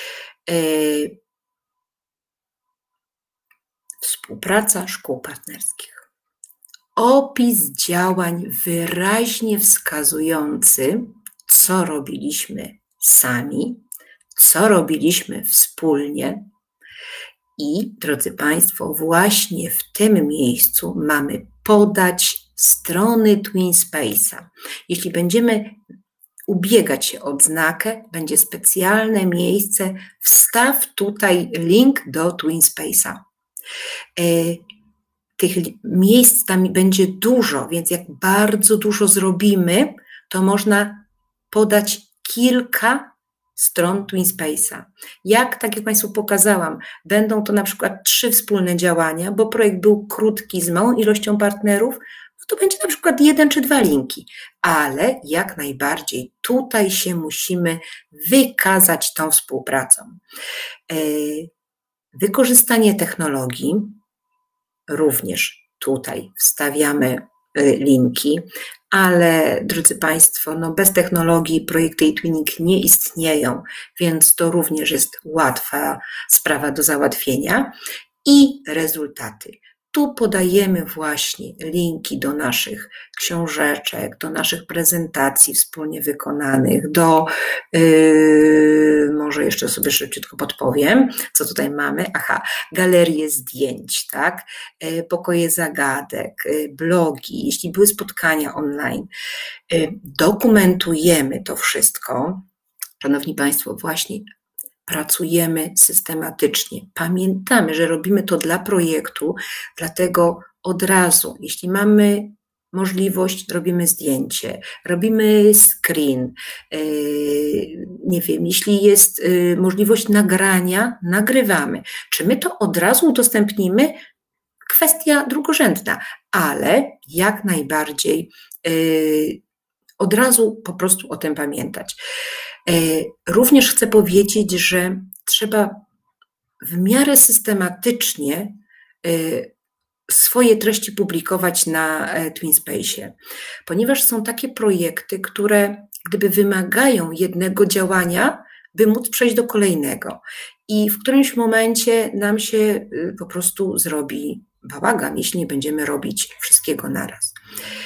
Speaker 2: Współpraca szkół partnerskich. Opis działań wyraźnie wskazujący, co robiliśmy sami, co robiliśmy wspólnie. I, drodzy Państwo, właśnie w tym miejscu mamy podać strony TwinSpace'a. Jeśli będziemy ubiegać się o odznakę, będzie specjalne miejsce, wstaw tutaj link do TwinSpace'a. Tych miejsc tam będzie dużo, więc jak bardzo dużo zrobimy, to można podać kilka stron TwinSpace'a. Tak jak Państwu pokazałam, będą to na przykład 3 wspólne działania, bo projekt był krótki, z małą ilością partnerów, to będzie na przykład 1 czy 2 linki, ale jak najbardziej tutaj się musimy wykazać tą współpracą. Wykorzystanie technologii, również tutaj wstawiamy linki, ale drodzy Państwo, no bez technologii projekty eTwinning nie istnieją, więc to również jest łatwa sprawa do załatwienia. I rezultaty. Tu podajemy właśnie linki do naszych książeczek, do naszych prezentacji wspólnie wykonanych, może jeszcze sobie szybciutko podpowiem, co tutaj mamy. Galerie zdjęć, tak? Pokoje zagadek, blogi, jeśli były spotkania online. Dokumentujemy to wszystko. Szanowni Państwo, właśnie pracujemy systematycznie. Pamiętamy, że robimy to dla projektu, dlatego od razu, jeśli mamy możliwość, robimy zdjęcie, robimy screen, nie wiem, jeśli jest możliwość nagrania, nagrywamy. Czy my to od razu udostępnimy? Kwestia drugorzędna, ale jak najbardziej od razu po prostu o tym pamiętać. Również chcę powiedzieć, że trzeba w miarę systematycznie swoje treści publikować na TwinSpace'ie, ponieważ są takie projekty, które gdyby wymagają jednego działania, by móc przejść do kolejnego. I w którymś momencie nam się po prostu zrobi bałagan, jeśli nie będziemy robić wszystkiego naraz.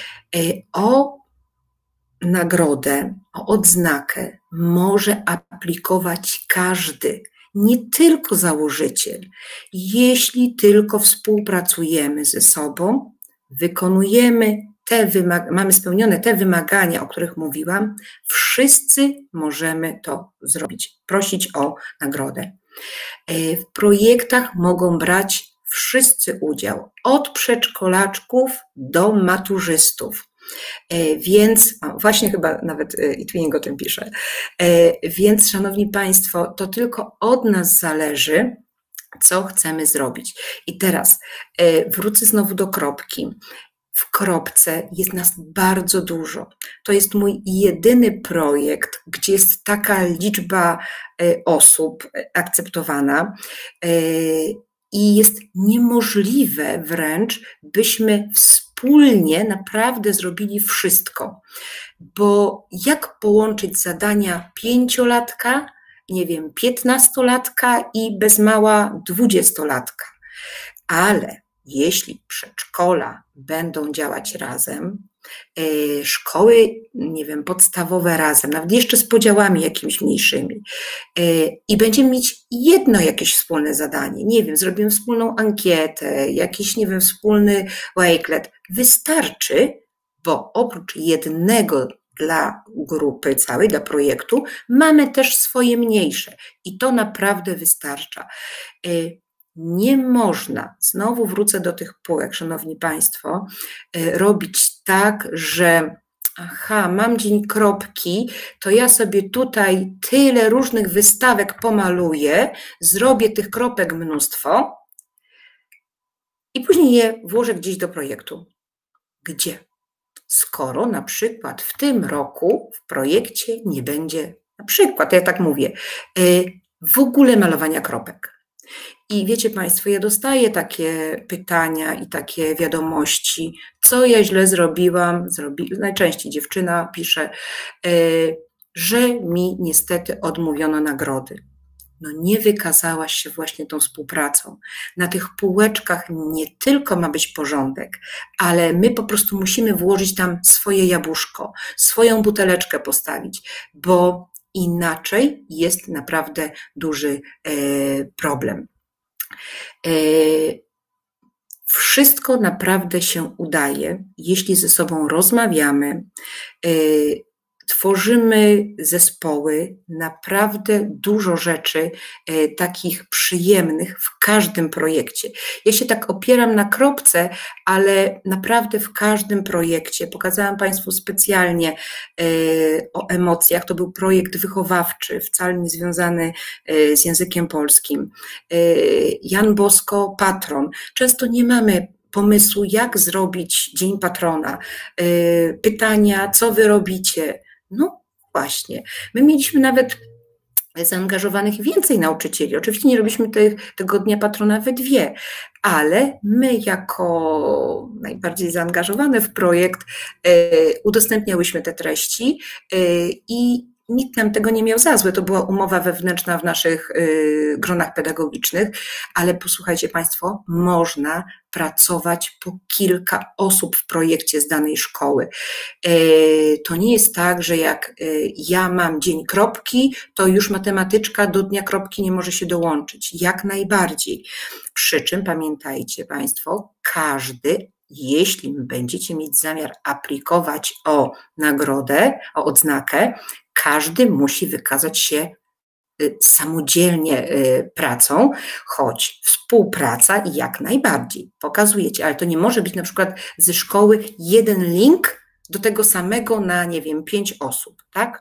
Speaker 2: O nagrodę, o odznakę może aplikować każdy, nie tylko założyciel. Jeśli tylko współpracujemy ze sobą, wykonujemy mamy spełnione te wymagania, o których mówiłam, wszyscy możemy to zrobić, prosić o nagrodę. W projektach mogą brać wszyscy udział, od przedszkolaczków do maturzystów. Więc, właśnie chyba nawet eTwinning o tym pisze, więc szanowni Państwo, to tylko od nas zależy, co chcemy zrobić. I teraz wrócę znowu do kropki. W kropce jest nas bardzo dużo. To jest mój jedyny projekt, gdzie jest taka liczba osób akceptowana i jest niemożliwe wręcz, byśmy wspólnie naprawdę zrobili wszystko. Bo jak połączyć zadania 5-latka, nie wiem, 15-latka i bez mała 20-latka? Ale jeśli przedszkola będą działać razem, szkoły, nie wiem, podstawowe razem, nawet jeszcze z podziałami jakimiś mniejszymi i będziemy mieć jedno jakieś wspólne zadanie, nie wiem, zrobimy wspólną ankietę, jakiś, nie wiem, wspólny Wakelet, wystarczy, bo oprócz jednego dla grupy całej, dla projektu, mamy też swoje mniejsze i to naprawdę wystarcza. Nie można, znowu wrócę do tych półek, szanowni państwo, robić tak, że aha, mam dzień kropki, to ja sobie tutaj tyle różnych wystawek pomaluję, zrobię tych kropek mnóstwo i później je włożę gdzieś do projektu. Gdzie? Skoro na przykład w tym roku w projekcie nie będzie, na przykład, ja tak mówię, w ogóle malowania kropek. I wiecie państwo, ja dostaję takie pytania i takie wiadomości, co ja źle zrobiłam, najczęściej dziewczyna pisze, że mi niestety odmówiono nagrody. No nie wykazałaś się właśnie tą współpracą. Na tych półeczkach nie tylko ma być porządek, ale my po prostu musimy włożyć tam swoje jabłuszko, swoją buteleczkę postawić, bo inaczej jest naprawdę duży problem. Wszystko naprawdę się udaje, jeśli ze sobą rozmawiamy, tworzymy zespoły, naprawdę dużo rzeczy takich przyjemnych w każdym projekcie. Ja się tak opieram na kropce, ale naprawdę w każdym projekcie. Pokazałam państwu specjalnie o emocjach. To był projekt wychowawczy, wcale nie związany z językiem polskim. Jan Bosko, patron. Często nie mamy pomysłu, jak zrobić Dzień Patrona. Pytania, co wy robicie? No właśnie, my mieliśmy nawet zaangażowanych więcej nauczycieli. Oczywiście nie robiliśmy tego Dnia Patrona we dwie, ale my jako najbardziej zaangażowane w projekt udostępniałyśmy te treści i nikt nam tego nie miał za złe. To była umowa wewnętrzna w naszych gronach pedagogicznych, ale posłuchajcie państwo, można pracować po kilka osób w projekcie z danej szkoły. To nie jest tak, że jak ja mam dzień kropki, to już matematyczka do dnia kropki nie może się dołączyć. Jak najbardziej. Przy czym pamiętajcie państwo, każdy, jeśli będziecie mieć zamiar aplikować o nagrodę, o odznakę, każdy musi wykazać się samodzielnie pracą, choć współpraca jak najbardziej pokazujecie, ale to nie może być na przykład ze szkoły jeden link do tego samego na, nie wiem, 5 osób, tak?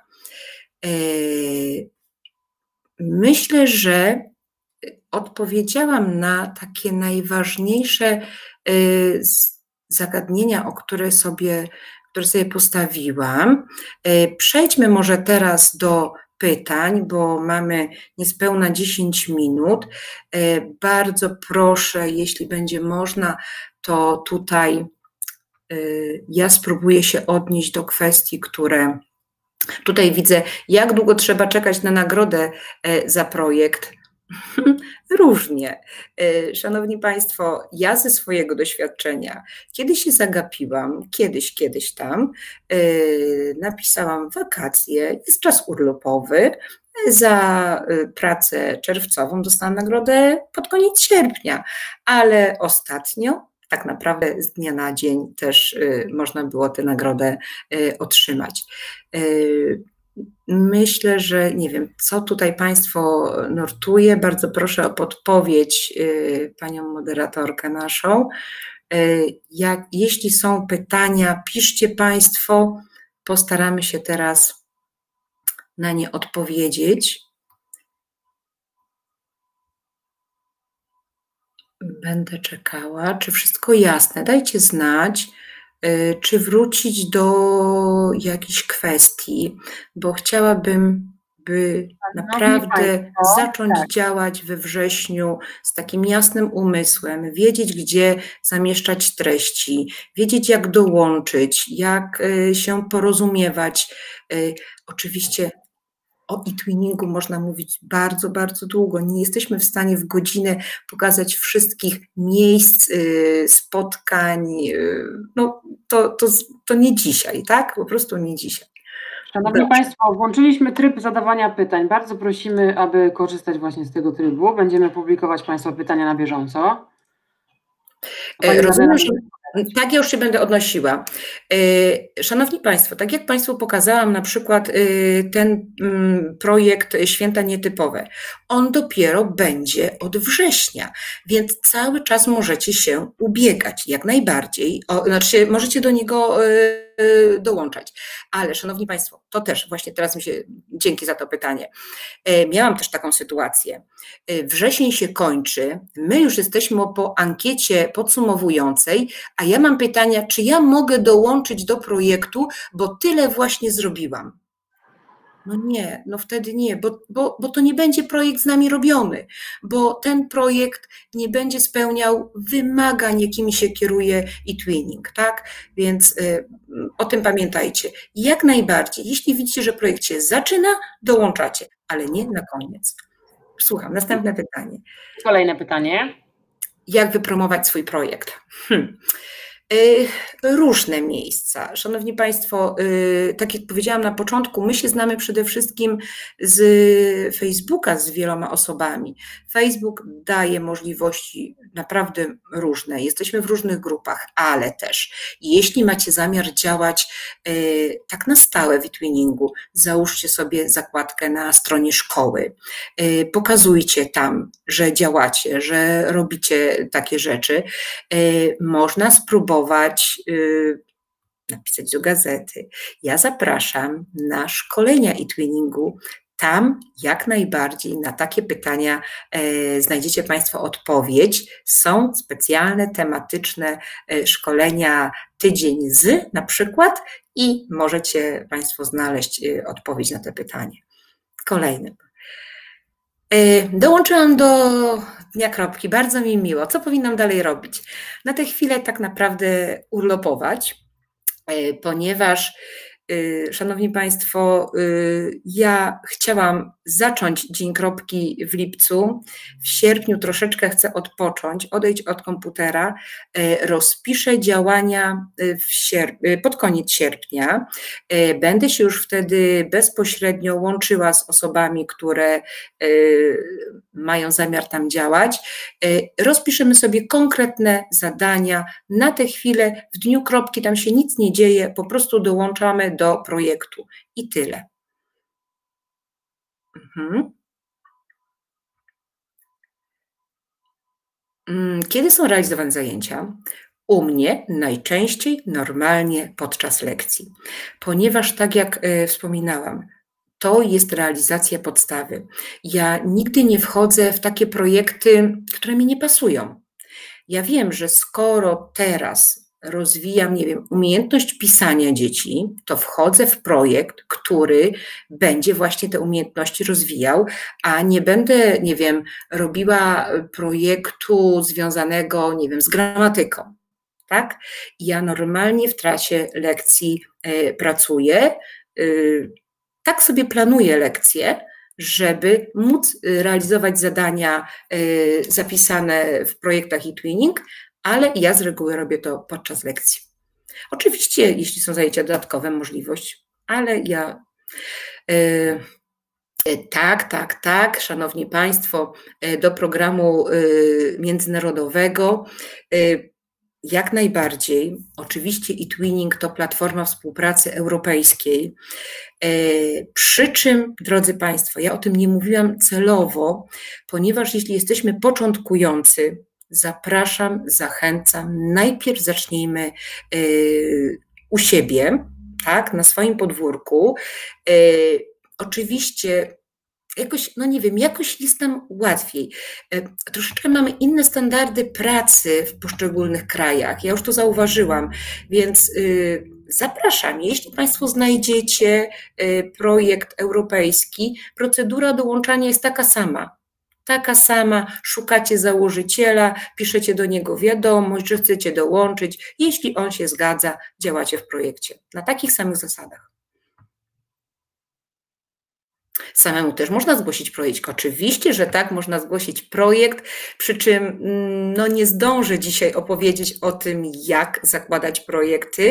Speaker 2: Myślę, że odpowiedziałam na takie najważniejsze zagadnienia, które sobie postawiłam. Przejdźmy może teraz do pytań, bo mamy niespełna 10 minut. Bardzo proszę, jeśli będzie można, to tutaj ja spróbuję się odnieść do kwestii, które tutaj widzę, jak długo trzeba czekać na nagrodę za projekt. Różnie. Szanowni państwo, ja ze swojego doświadczenia, kiedy się zagapiłam, kiedyś tam, napisałam wakacje, jest czas urlopowy, za pracę czerwcową dostałam nagrodę pod koniec sierpnia, ale ostatnio tak naprawdę z dnia na dzień też można było tę nagrodę otrzymać. Myślę, że nie wiem, co tutaj państwo notuje. Bardzo proszę o podpowiedź panią moderatorkę naszą. Jeśli są pytania, piszcie państwo. Postaramy się teraz na nie odpowiedzieć. Będę czekała. Czy wszystko jasne? Dajcie znać, czy wrócić do jakichś kwestii, bo chciałabym, by naprawdę zacząć działać we wrześniu z takim jasnym umysłem, wiedzieć, gdzie zamieszczać treści, wiedzieć, jak dołączyć, jak się porozumiewać. Oczywiście o e-twinningu można mówić bardzo, bardzo długo. Nie jesteśmy w stanie w godzinę pokazać wszystkich miejsc, spotkań. No, to nie dzisiaj, tak? Po prostu nie dzisiaj.
Speaker 1: Szanowni Państwo, włączyliśmy tryb zadawania pytań. Bardzo prosimy, aby korzystać właśnie z tego trybu. Będziemy publikować Państwa pytania na bieżąco.
Speaker 2: Tak, ja już się będę odnosiła. Szanowni Państwo, tak jak Państwu pokazałam na przykład ten projekt Święta Nietypowe, on dopiero będzie od września, więc cały czas możecie się ubiegać, jak najbardziej, znaczy możecie do niego dołączać. Ale szanowni Państwo, to też właśnie teraz dzięki za to pytanie. Miałam też taką sytuację. Wrzesień się kończy, my już jesteśmy po ankiecie podsumowującej, a ja mam pytania, czy ja mogę dołączyć do projektu, bo tyle właśnie zrobiłam. No nie, no wtedy nie, bo to nie będzie projekt z nami robiony, bo ten projekt nie będzie spełniał wymagań, jakimi się kieruje eTwinning, tak? Więc o tym pamiętajcie. Jak najbardziej, jeśli widzicie, że projekt się zaczyna, dołączacie, ale nie na koniec. Słucham, następne pytanie.
Speaker 1: Kolejne pytanie.
Speaker 2: Jak wypromować swój projekt? Różne miejsca. Szanowni Państwo, tak jak powiedziałam na początku, my się znamy przede wszystkim z Facebooka z wieloma osobami. Facebook daje możliwości naprawdę różne. Jesteśmy w różnych grupach, ale też jeśli macie zamiar działać tak na stałe w eTwinningu, załóżcie sobie zakładkę na stronie szkoły. Pokazujcie tam, że działacie, że robicie takie rzeczy. Można spróbować napisać do gazety. Ja zapraszam na szkolenia eTwinningu. Tam jak najbardziej na takie pytania znajdziecie Państwo odpowiedź. Są specjalne, tematyczne szkolenia tydzień na przykład i możecie Państwo znaleźć odpowiedź na te pytanie. Kolejne. Dołączyłam do Dnia Kropki, bardzo mi miło. Co powinnam dalej robić? Na tę chwilę tak naprawdę urlopować, ponieważ, szanowni Państwo, ja chciałam zacząć Dzień Kropki w lipcu, w sierpniu troszeczkę chcę odpocząć, odejść od komputera, rozpiszę działania pod koniec sierpnia, będę się już wtedy bezpośrednio łączyła z osobami, które mają zamiar tam działać, rozpiszemy sobie konkretne zadania, na tę chwilę w Dniu Kropki tam się nic nie dzieje, po prostu dołączamy do projektu i tyle. Kiedy są realizowane zajęcia? U mnie najczęściej normalnie podczas lekcji, ponieważ tak jak wspominałam, to jest realizacja podstawy. Ja nigdy nie wchodzę w takie projekty, które mi nie pasują. Ja wiem, że skoro teraz rozwijam, nie wiem, umiejętność pisania dzieci, to wchodzę w projekt, który będzie właśnie te umiejętności rozwijał, a nie będę, nie wiem, robiła projektu związanego, nie wiem, z gramatyką, tak? Ja normalnie w trakcie lekcji pracuję, tak sobie planuję lekcje, żeby móc realizować zadania zapisane w projektach eTwinning, ale ja z reguły robię to podczas lekcji. Oczywiście, jeśli są zajęcia dodatkowe, możliwość, ale ja... Tak, szanowni Państwo, do programu międzynarodowego jak najbardziej. Oczywiście eTwinning to platforma współpracy europejskiej, przy czym, drodzy Państwo, ja o tym nie mówiłam celowo, ponieważ jeśli jesteśmy początkujący, zapraszam, zachęcam, najpierw zacznijmy u siebie, tak, na swoim podwórku. Oczywiście jakoś, no nie wiem, jakoś jest nam łatwiej. Troszeczkę mamy inne standardy pracy w poszczególnych krajach, ja już to zauważyłam, więc zapraszam, jeśli Państwo znajdziecie projekt europejski, procedura dołączania jest taka sama, szukacie założyciela, piszecie do niego wiadomość, że chcecie dołączyć, jeśli on się zgadza, działacie w projekcie na takich samych zasadach. Samemu też można zgłosić projekt. Oczywiście, że tak, można zgłosić projekt, przy czym no, nie zdążę dzisiaj opowiedzieć o tym, jak zakładać projekty.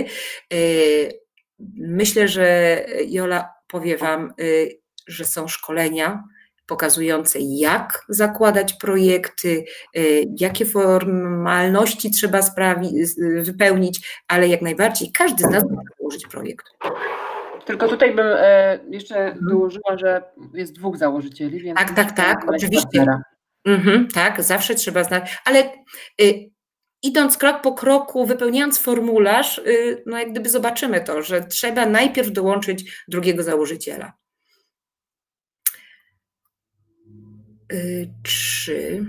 Speaker 2: Myślę, że Jola powie Wam, że są szkolenia, pokazujące, jak zakładać projekty, jakie formalności trzeba wypełnić, ale jak najbardziej każdy z nas może założyć projekt.
Speaker 1: Tylko tutaj bym jeszcze dołożyła, że jest 2 założycieli, więc...
Speaker 2: Tak, oczywiście. Tak, zawsze trzeba znać, ale idąc krok po kroku, wypełniając formularz, no jak gdyby zobaczymy to, że trzeba najpierw dołączyć drugiego założyciela. 3.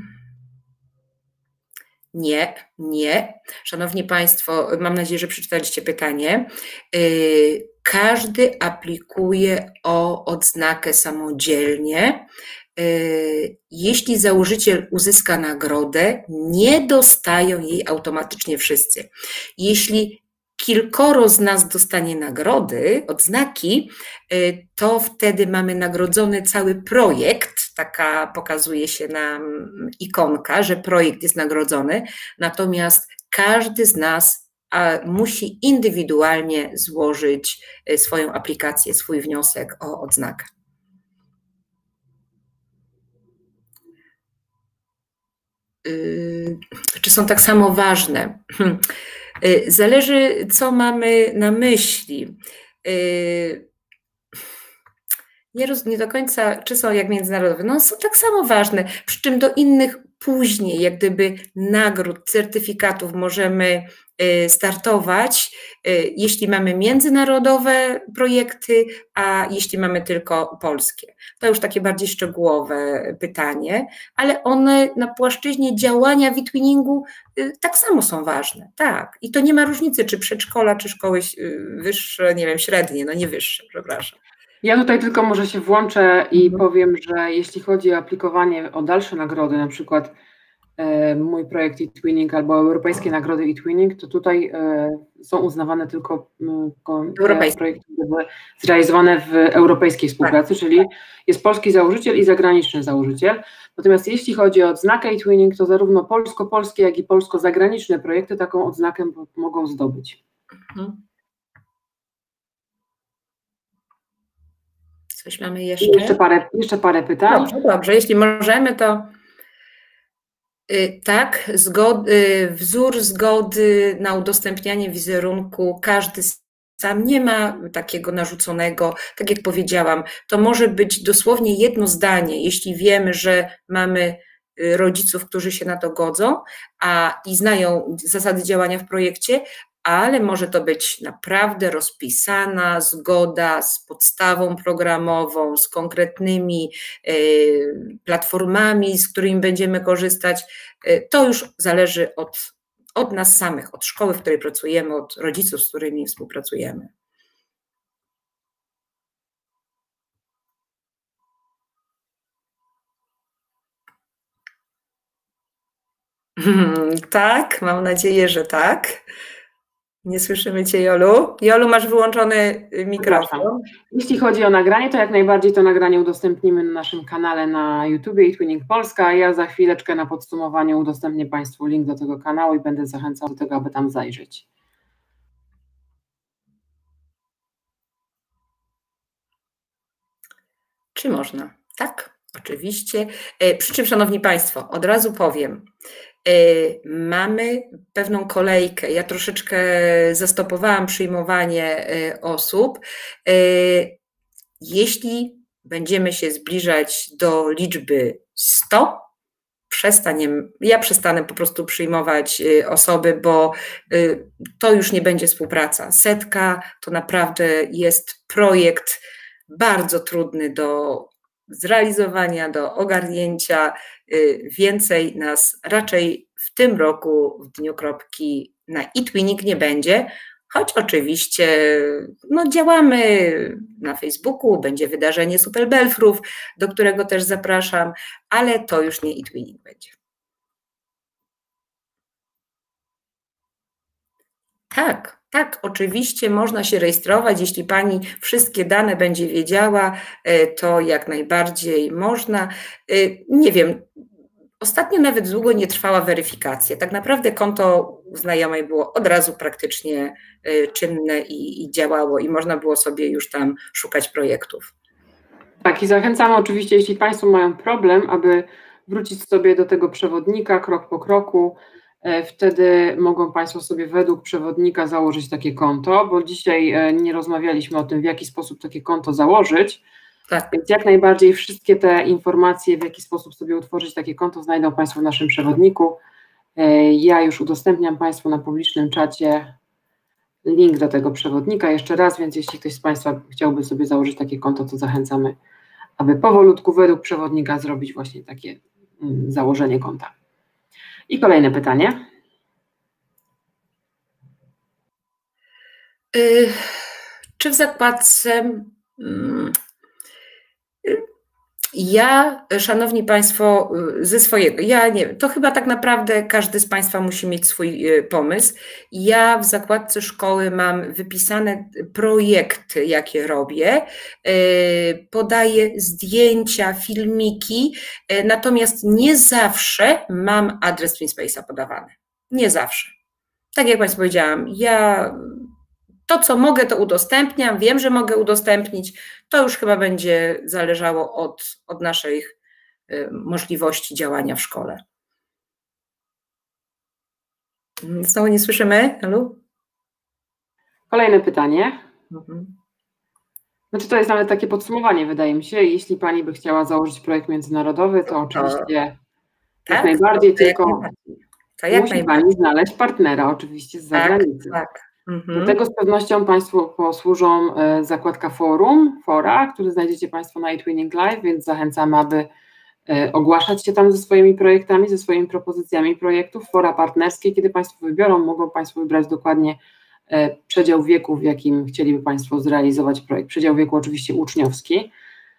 Speaker 2: Nie. Szanowni Państwo, mam nadzieję, że przeczytaliście pytanie. Każdy aplikuje o odznakę samodzielnie. Jeśli założyciel uzyska nagrodę, nie dostają jej automatycznie wszyscy. Jeśli kilkoro z nas dostanie nagrody, odznaki, to wtedy mamy nagrodzony cały projekt, taka pokazuje się nam ikonka, że projekt jest nagrodzony, natomiast każdy z nas musi indywidualnie złożyć swoją aplikację, swój wniosek o odznakę. Czy są tak samo ważne? Zależy, co mamy na myśli. Nie do końca, czy są jak międzynarodowe, no są tak samo ważne, przy czym do innych później, jak gdyby nagród, certyfikatów możemy startować, jeśli mamy międzynarodowe projekty, a jeśli mamy tylko polskie. To już takie bardziej szczegółowe pytanie, ale one na płaszczyźnie działania w eTwinningu tak samo są ważne, tak. I to nie ma różnicy, czy przedszkola, czy szkoły wyższe, nie wiem, średnie, no nie wyższe, przepraszam.
Speaker 1: Ja tutaj tylko może się włączę i powiem, że jeśli chodzi o aplikowanie o dalsze nagrody, na przykład mój projekt eTwinning albo europejskie nagrody eTwinning, to tutaj są uznawane tylko projekty zrealizowane w europejskiej współpracy, czyli jest polski założyciel i zagraniczny założyciel. Natomiast jeśli chodzi o odznakę eTwinning, to zarówno polsko-polskie, jak i polsko-zagraniczne projekty taką odznakę mogą zdobyć.
Speaker 2: Coś mamy jeszcze?
Speaker 1: Jeszcze parę pytań.
Speaker 2: Dobrze, jeśli możemy, to tak, wzór zgody na udostępnianie wizerunku każdy sam nie ma takiego narzuconego, tak jak powiedziałam, to może być dosłownie jedno zdanie, jeśli wiemy, że mamy rodziców, którzy się na to godzą i znają zasady działania w projekcie, ale może to być naprawdę rozpisana zgoda z podstawą programową, z konkretnymi platformami, z którymi będziemy korzystać. To już zależy od nas samych, od szkoły, w której pracujemy, od rodziców, z którymi współpracujemy. Tak, mam nadzieję, że tak. Nie słyszymy Cię, Jolu. Jolu, masz wyłączony mikrofon.
Speaker 1: Jeśli chodzi o nagranie, to jak najbardziej to nagranie udostępnimy na naszym kanale na YouTubie eTwinning Polska. Ja za chwileczkę na podsumowaniu udostępnię Państwu link do tego kanału i będę zachęcał do tego, aby tam zajrzeć.
Speaker 2: Czy można? Tak, oczywiście. Przy czym, Szanowni Państwo, od razu powiem, mamy pewną kolejkę. Ja troszeczkę zastopowałam przyjmowanie osób. Jeśli będziemy się zbliżać do liczby 100, ja przestanę po prostu przyjmować osoby, bo to już nie będzie współpraca. 100 to naprawdę jest projekt bardzo trudny do zrealizowania, do ogarnięcia. Więcej nas raczej w tym roku w Dniu Kropki na eTwinning nie będzie, choć oczywiście działamy na Facebooku, będzie wydarzenie Superbelfrów, do którego też zapraszam, ale to już nie eTwinning będzie. Tak, oczywiście można się rejestrować, jeśli Pani wszystkie dane będzie wiedziała, to jak najbardziej można. Nie wiem, ostatnio nawet długo nie trwała weryfikacja. Tak naprawdę konto znajomej było od razu praktycznie czynne i działało i można było sobie już tam szukać projektów.
Speaker 1: Tak, i zachęcamy oczywiście, jeśli Państwo mają problem, aby wrócić sobie do tego przewodnika krok po kroku. Wtedy mogą Państwo sobie według przewodnika założyć takie konto, bo dzisiaj nie rozmawialiśmy o tym, w jaki sposób takie konto założyć.
Speaker 2: Tak.
Speaker 1: Więc jak najbardziej wszystkie te informacje, w jaki sposób sobie utworzyć takie konto, znajdą Państwo w naszym przewodniku. Ja już udostępniam Państwu na publicznym czacie link do tego przewodnika jeszcze raz, więc jeśli ktoś z Państwa chciałby sobie założyć takie konto, to zachęcamy, aby powolutku według przewodnika zrobić właśnie takie założenie konta. I kolejne pytanie.
Speaker 2: Czy w zakładce ja, szanowni Państwo, ze swojego, ja nie wiem, to chyba tak naprawdę każdy z Państwa musi mieć swój pomysł. Ja w zakładce szkoły mam wypisane projekty, jakie robię, podaję zdjęcia, filmiki, natomiast nie zawsze mam adres TwinSpace'a podawany. Nie zawsze. Tak jak Państwu powiedziałam, ja to, co mogę, to udostępniam, wiem, że mogę udostępnić, to już chyba będzie zależało od naszych możliwości działania w szkole. Znowu nie słyszymy? Halo?
Speaker 1: Kolejne pytanie. Znaczy to jest nawet takie podsumowanie, wydaje mi się. Jeśli Pani by chciała założyć projekt międzynarodowy, to oczywiście jak najbardziej, tylko musi Pani znaleźć partnera oczywiście z zagranicy.
Speaker 2: Tak.
Speaker 1: Do tego z pewnością Państwu posłużą zakładka fora, który znajdziecie Państwo na eTwinning Live, więc zachęcamy, aby ogłaszać się tam ze swoimi projektami, ze swoimi propozycjami projektów. Fora partnerskie, kiedy Państwo wybiorą, mogą Państwo wybrać dokładnie przedział wieku, w jakim chcieliby Państwo zrealizować projekt. Przedział wieku oczywiście uczniowski,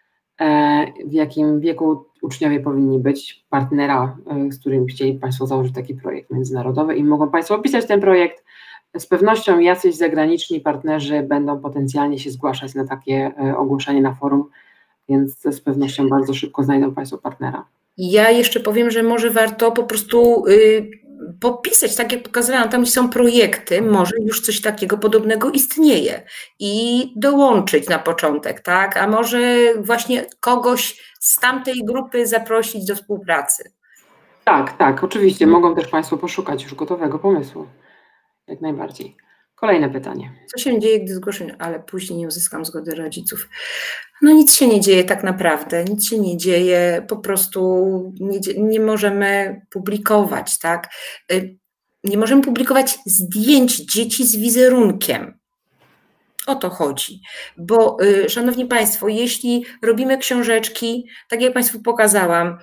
Speaker 1: w jakim wieku uczniowie powinni być partnera, z którym chcieli Państwo założyć taki projekt międzynarodowy i mogą Państwo opisać ten projekt. Z pewnością jacyś zagraniczni partnerzy będą potencjalnie się zgłaszać na takie ogłoszenie na forum, więc z pewnością bardzo szybko znajdą Państwo partnera.
Speaker 2: Ja jeszcze powiem, że może warto po prostu popisać, tak jak pokazywałam, tam gdzie są projekty, może już coś takiego podobnego istnieje i dołączyć na początek, tak? A może właśnie kogoś z tamtej grupy zaprosić do współpracy.
Speaker 1: Tak, oczywiście. Mogą też Państwo poszukać już gotowego pomysłu. Jak najbardziej. Kolejne pytanie.
Speaker 2: Co się dzieje, gdy zgłoszę, ale później nie uzyskam zgody rodziców? No nic się nie dzieje tak naprawdę, nic się nie dzieje, po prostu nie możemy publikować, tak? Nie możemy publikować zdjęć dzieci z wizerunkiem. O to chodzi, bo szanowni Państwo, jeśli robimy książeczki, tak jak Państwu pokazałam,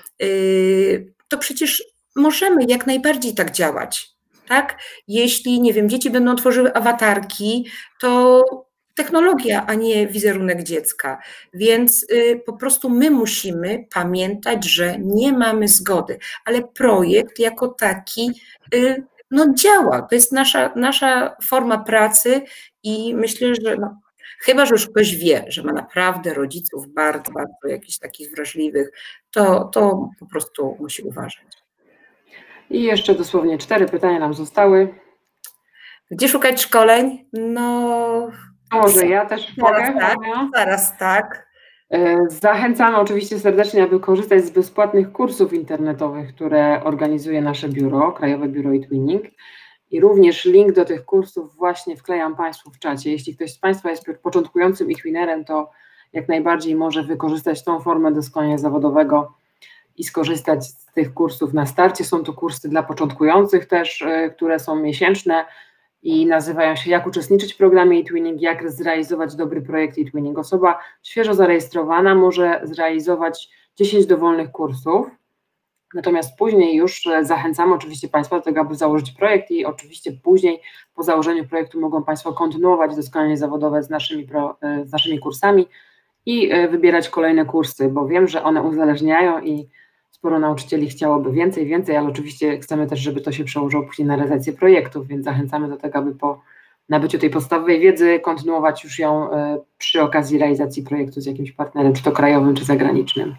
Speaker 2: to przecież możemy jak najbardziej tak działać. Tak? Jeśli, nie wiem, dzieci będą tworzyły awatarki, to technologia, a nie wizerunek dziecka. Więc po prostu my musimy pamiętać, że nie mamy zgody, ale projekt jako taki no, działa. To jest nasza forma pracy i myślę, że no, chyba, że już ktoś wie, że ma naprawdę rodziców bardzo, bardzo jakichś takich wrażliwych, to po prostu musi uważać.
Speaker 1: I jeszcze dosłownie 4 pytania nam zostały.
Speaker 2: Gdzie szukać szkoleń? No...
Speaker 1: Może ja też mogę?
Speaker 2: Zaraz tak.
Speaker 1: Zachęcamy oczywiście serdecznie, aby korzystać z bezpłatnych kursów internetowych, które organizuje nasze biuro, Krajowe Biuro eTwinning. I również link do tych kursów właśnie wklejam Państwu w czacie. Jeśli ktoś z Państwa jest początkującym eTwinnerem, to jak najbardziej może wykorzystać tą formę doskonalenia zawodowego i skorzystać z tych kursów na starcie. Są to kursy dla początkujących też, które są miesięczne i nazywają się Jak uczestniczyć w programie eTwinning, jak zrealizować dobry projekt eTwinning. Osoba świeżo zarejestrowana może zrealizować 10 dowolnych kursów, natomiast później już zachęcamy oczywiście Państwa do tego, aby założyć projekt i oczywiście później po założeniu projektu mogą Państwo kontynuować doskonalenie zawodowe z naszymi kursami i wybierać kolejne kursy, bo wiem, że one uzależniają i sporo nauczycieli chciałoby więcej, ale oczywiście chcemy też, żeby to się przełożyło później na realizację projektów, więc zachęcamy do tego, aby po nabyciu tej podstawowej wiedzy kontynuować już ją przy okazji realizacji projektu z jakimś partnerem, czy to krajowym, czy zagranicznym.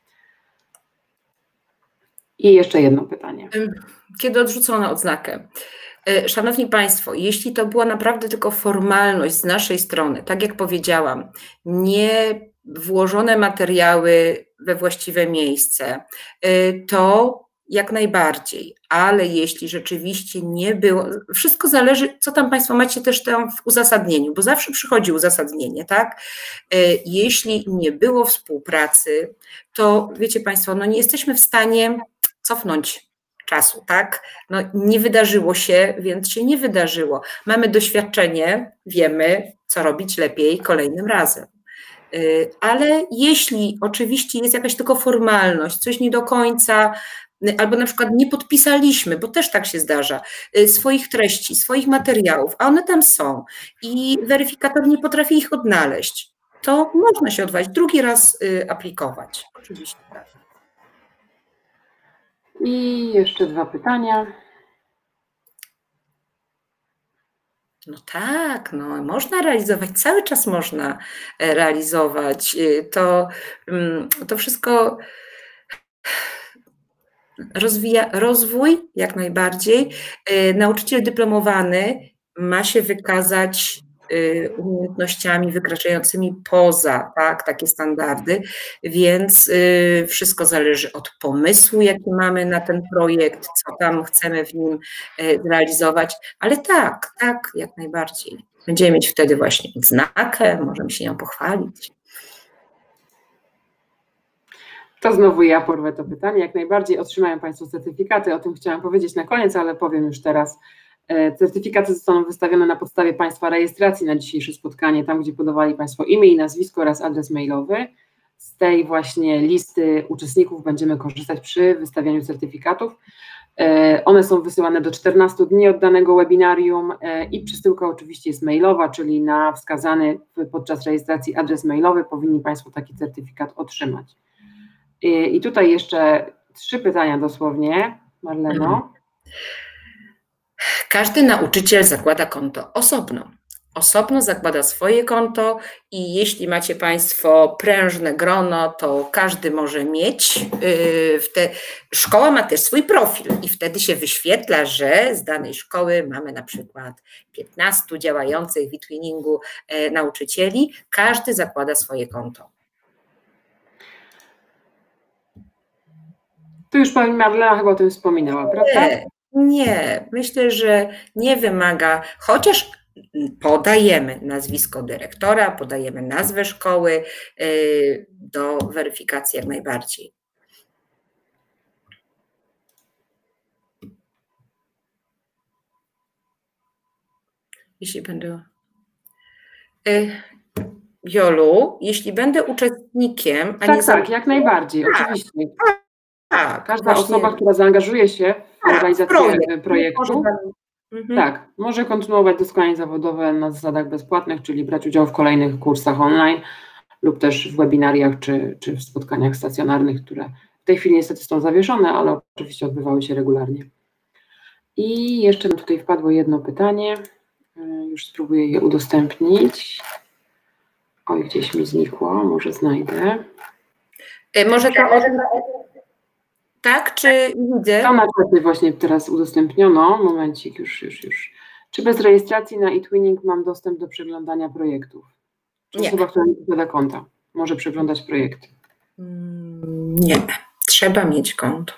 Speaker 1: I jeszcze jedno pytanie.
Speaker 2: Kiedy odrzucono odznakę? Szanowni Państwo, jeśli to była naprawdę tylko formalność z naszej strony, tak jak powiedziałam, nie włożone materiały we właściwe miejsce, to jak najbardziej, ale jeśli rzeczywiście nie było, wszystko zależy, co tam Państwo macie też tam w uzasadnieniu, bo zawsze przychodzi uzasadnienie, tak? Jeśli nie było współpracy, to wiecie Państwo, no nie jesteśmy w stanie cofnąć czasu, tak? No nie wydarzyło się, więc się nie wydarzyło. Mamy doświadczenie, wiemy, co robić lepiej kolejnym razem. Ale jeśli oczywiście jest jakaś tylko formalność, coś nie do końca, albo na przykład nie podpisaliśmy, bo też tak się zdarza, swoich treści, swoich materiałów, a one tam są i weryfikator nie potrafi ich odnaleźć, to można się odwołać, drugi raz aplikować. Oczywiście tak.
Speaker 1: I jeszcze 2 pytania.
Speaker 2: No tak, no można realizować, cały czas można realizować. To wszystko rozwija rozwój jak najbardziej. Nauczyciel dyplomowany ma się wykazać umiejętnościami wykraczającymi poza, tak, takie standardy, więc wszystko zależy od pomysłu, jaki mamy na ten projekt, co tam chcemy w nim zrealizować, ale tak, jak najbardziej. Będziemy mieć wtedy właśnie odznakę, możemy się nią pochwalić.
Speaker 1: To znowu ja porwę to pytanie. Jak najbardziej otrzymają Państwo certyfikaty, o tym chciałam powiedzieć na koniec, ale powiem już teraz. Certyfikaty zostaną wystawione na podstawie Państwa rejestracji na dzisiejsze spotkanie, tam gdzie podawali Państwo imię i nazwisko oraz adres mailowy. Z tej właśnie listy uczestników będziemy korzystać przy wystawianiu certyfikatów. One są wysyłane do 14 dni od danego webinarium i przesyłka oczywiście jest mailowa, czyli na wskazany podczas rejestracji adres mailowy powinni Państwo taki certyfikat otrzymać. I tutaj jeszcze 3 pytania dosłownie, Marleno.
Speaker 2: Każdy nauczyciel zakłada konto osobno. Osobno zakłada swoje konto i jeśli macie Państwo prężne grono, to każdy może mieć. Szkoła ma też swój profil i wtedy się wyświetla, że z danej szkoły mamy na przykład 15 działających w eTwinningu nauczycieli. Każdy zakłada swoje konto.
Speaker 1: Tu już Pani Marlena chyba o tym wspominała, prawda?
Speaker 2: Nie, myślę, że nie wymaga, chociaż podajemy nazwisko dyrektora, podajemy nazwę szkoły do weryfikacji jak najbardziej. Jeśli będę... Jolu, jeśli będę uczestnikiem...
Speaker 1: Tak, jak najbardziej, oczywiście.
Speaker 2: Tak,
Speaker 1: każda osoba, która zaangażuje się w realizację projektu, tak, może kontynuować doszkolenie zawodowe na zasadach bezpłatnych, czyli brać udział w kolejnych kursach online lub też w webinariach czy w spotkaniach stacjonarnych, które w tej chwili niestety są zawieszone, ale oczywiście odbywały się regularnie. I jeszcze tutaj wpadło jedno pytanie, już spróbuję je udostępnić. Oj, gdzieś mi znikło, może znajdę.
Speaker 2: Może to... Tak, czy widzę?
Speaker 1: To na czacie właśnie teraz udostępniono. Momencik, już. Czy bez rejestracji na eTwinning mam dostęp do przeglądania projektów? Czy osoba, która nie posiada konta, może przeglądać projekty?
Speaker 2: Nie, trzeba mieć konto.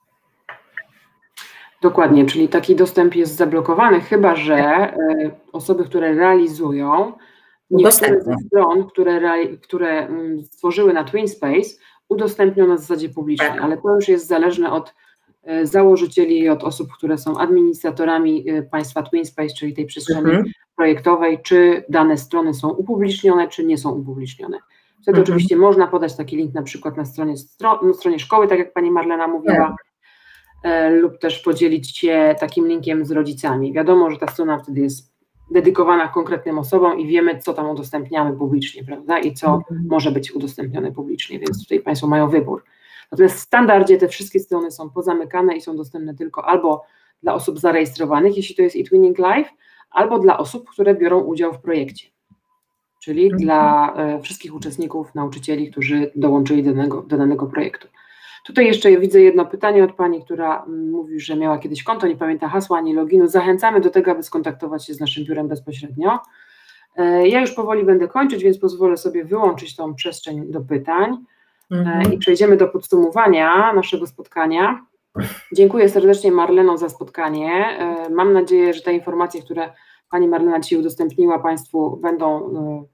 Speaker 1: Dokładnie, czyli taki dostęp jest zablokowany, chyba że osoby, które realizują, niektóre ze stron, które stworzyły na TwinSpace, udostępnią na zasadzie publicznej, tak. Ale to już jest zależne od założycieli i od osób, które są administratorami państwa TwinSpace, czyli tej przestrzeni projektowej, czy dane strony są upublicznione, czy nie są upublicznione. Wtedy oczywiście można podać taki link na przykład na stronie szkoły, tak jak Pani Marlena mówiła, lub też podzielić się takim linkiem z rodzicami. Wiadomo, że ta strona wtedy jest dedykowana konkretnym osobom i wiemy, co tam udostępniamy publicznie, prawda, i co może być udostępnione publicznie, więc tutaj Państwo mają wybór. Natomiast w standardzie te wszystkie strony są pozamykane i są dostępne tylko albo dla osób zarejestrowanych, jeśli to jest eTwinning Live, albo dla osób, które biorą udział w projekcie, czyli dla wszystkich uczestników, nauczycieli, którzy dołączyli do danego projektu. Tutaj jeszcze widzę jedno pytanie od Pani, która mówi, że miała kiedyś konto, nie pamięta hasła ani loginu. Zachęcamy do tego, aby skontaktować się z naszym biurem bezpośrednio. Ja już powoli będę kończyć, więc pozwolę sobie wyłączyć tą przestrzeń do pytań i przejdziemy do podsumowania naszego spotkania. Dziękuję serdecznie Marleno za spotkanie. Mam nadzieję, że te informacje, które Pani Marlena dzisiaj udostępniła Państwu, będą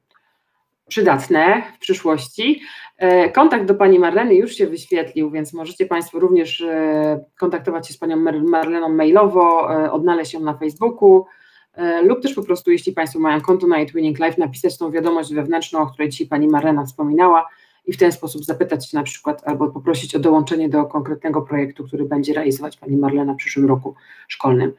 Speaker 1: przydatne w przyszłości. Kontakt do Pani Marleny już się wyświetlił, więc możecie Państwo również kontaktować się z Panią Marleną mailowo, odnaleźć ją na Facebooku lub też po prostu, jeśli Państwo mają konto na eTwinning Live, napisać tą wiadomość wewnętrzną, o której dzisiaj Pani Marlena wspominała i w ten sposób zapytać się na przykład albo poprosić o dołączenie do konkretnego projektu, który będzie realizować Pani Marlena w przyszłym roku szkolnym.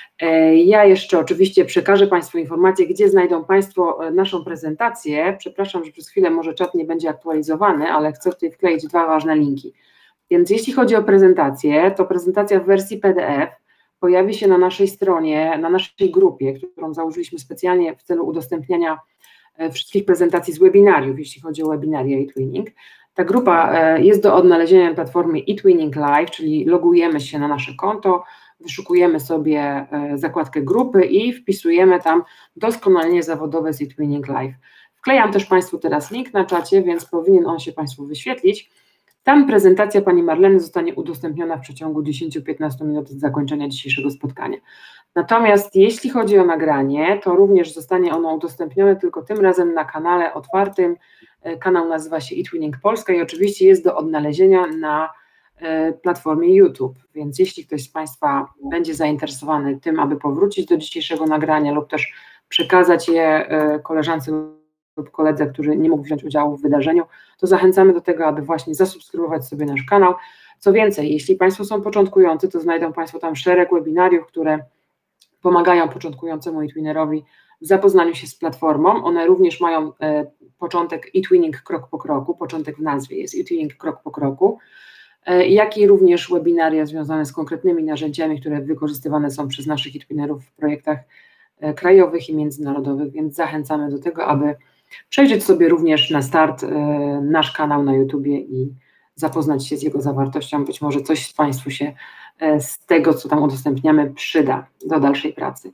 Speaker 1: Ja jeszcze oczywiście przekażę Państwu informację, gdzie znajdą Państwo naszą prezentację. Przepraszam, że przez chwilę może czat nie będzie aktualizowany, ale chcę tutaj wkleić 2 ważne linki. Więc jeśli chodzi o prezentację, to prezentacja w wersji PDF pojawi się na naszej stronie, na naszej grupie, którą założyliśmy specjalnie w celu udostępniania wszystkich prezentacji z webinariów, jeśli chodzi o webinaria eTwinning. Ta grupa jest do odnalezienia na platformie eTwinning Live, czyli logujemy się na nasze konto, wyszukujemy sobie zakładkę grupy i wpisujemy tam doskonalenie zawodowe z eTwinning Live. Wklejam też Państwu teraz link na czacie, więc powinien on się Państwu wyświetlić. Tam prezentacja Pani Marleny zostanie udostępniona w przeciągu 10-15 minut od zakończenia dzisiejszego spotkania. Natomiast jeśli chodzi o nagranie, to również zostanie ono udostępnione, tylko tym razem na kanale otwartym. Kanał nazywa się eTwinning Polska i oczywiście jest do odnalezienia na platformie YouTube, więc jeśli ktoś z Państwa będzie zainteresowany tym, aby powrócić do dzisiejszego nagrania lub też przekazać je koleżance lub koledze, który nie mógł wziąć udziału w wydarzeniu, to zachęcamy do tego, aby właśnie zasubskrybować sobie nasz kanał. Co więcej, jeśli Państwo są początkujący, to znajdą Państwo tam szereg webinariów, które pomagają początkującemu eTwinnerowi w zapoznaniu się z platformą. One również mają początek eTwinning krok po kroku, początek w nazwie jest eTwinning krok po kroku, jak i również webinaria związane z konkretnymi narzędziami, które wykorzystywane są przez naszych eTwinnerów w projektach krajowych i międzynarodowych, więc zachęcamy do tego, aby przejrzeć sobie również na start nasz kanał na YouTubie i zapoznać się z jego zawartością. Być może coś Państwu się z tego, co tam udostępniamy, przyda do dalszej pracy.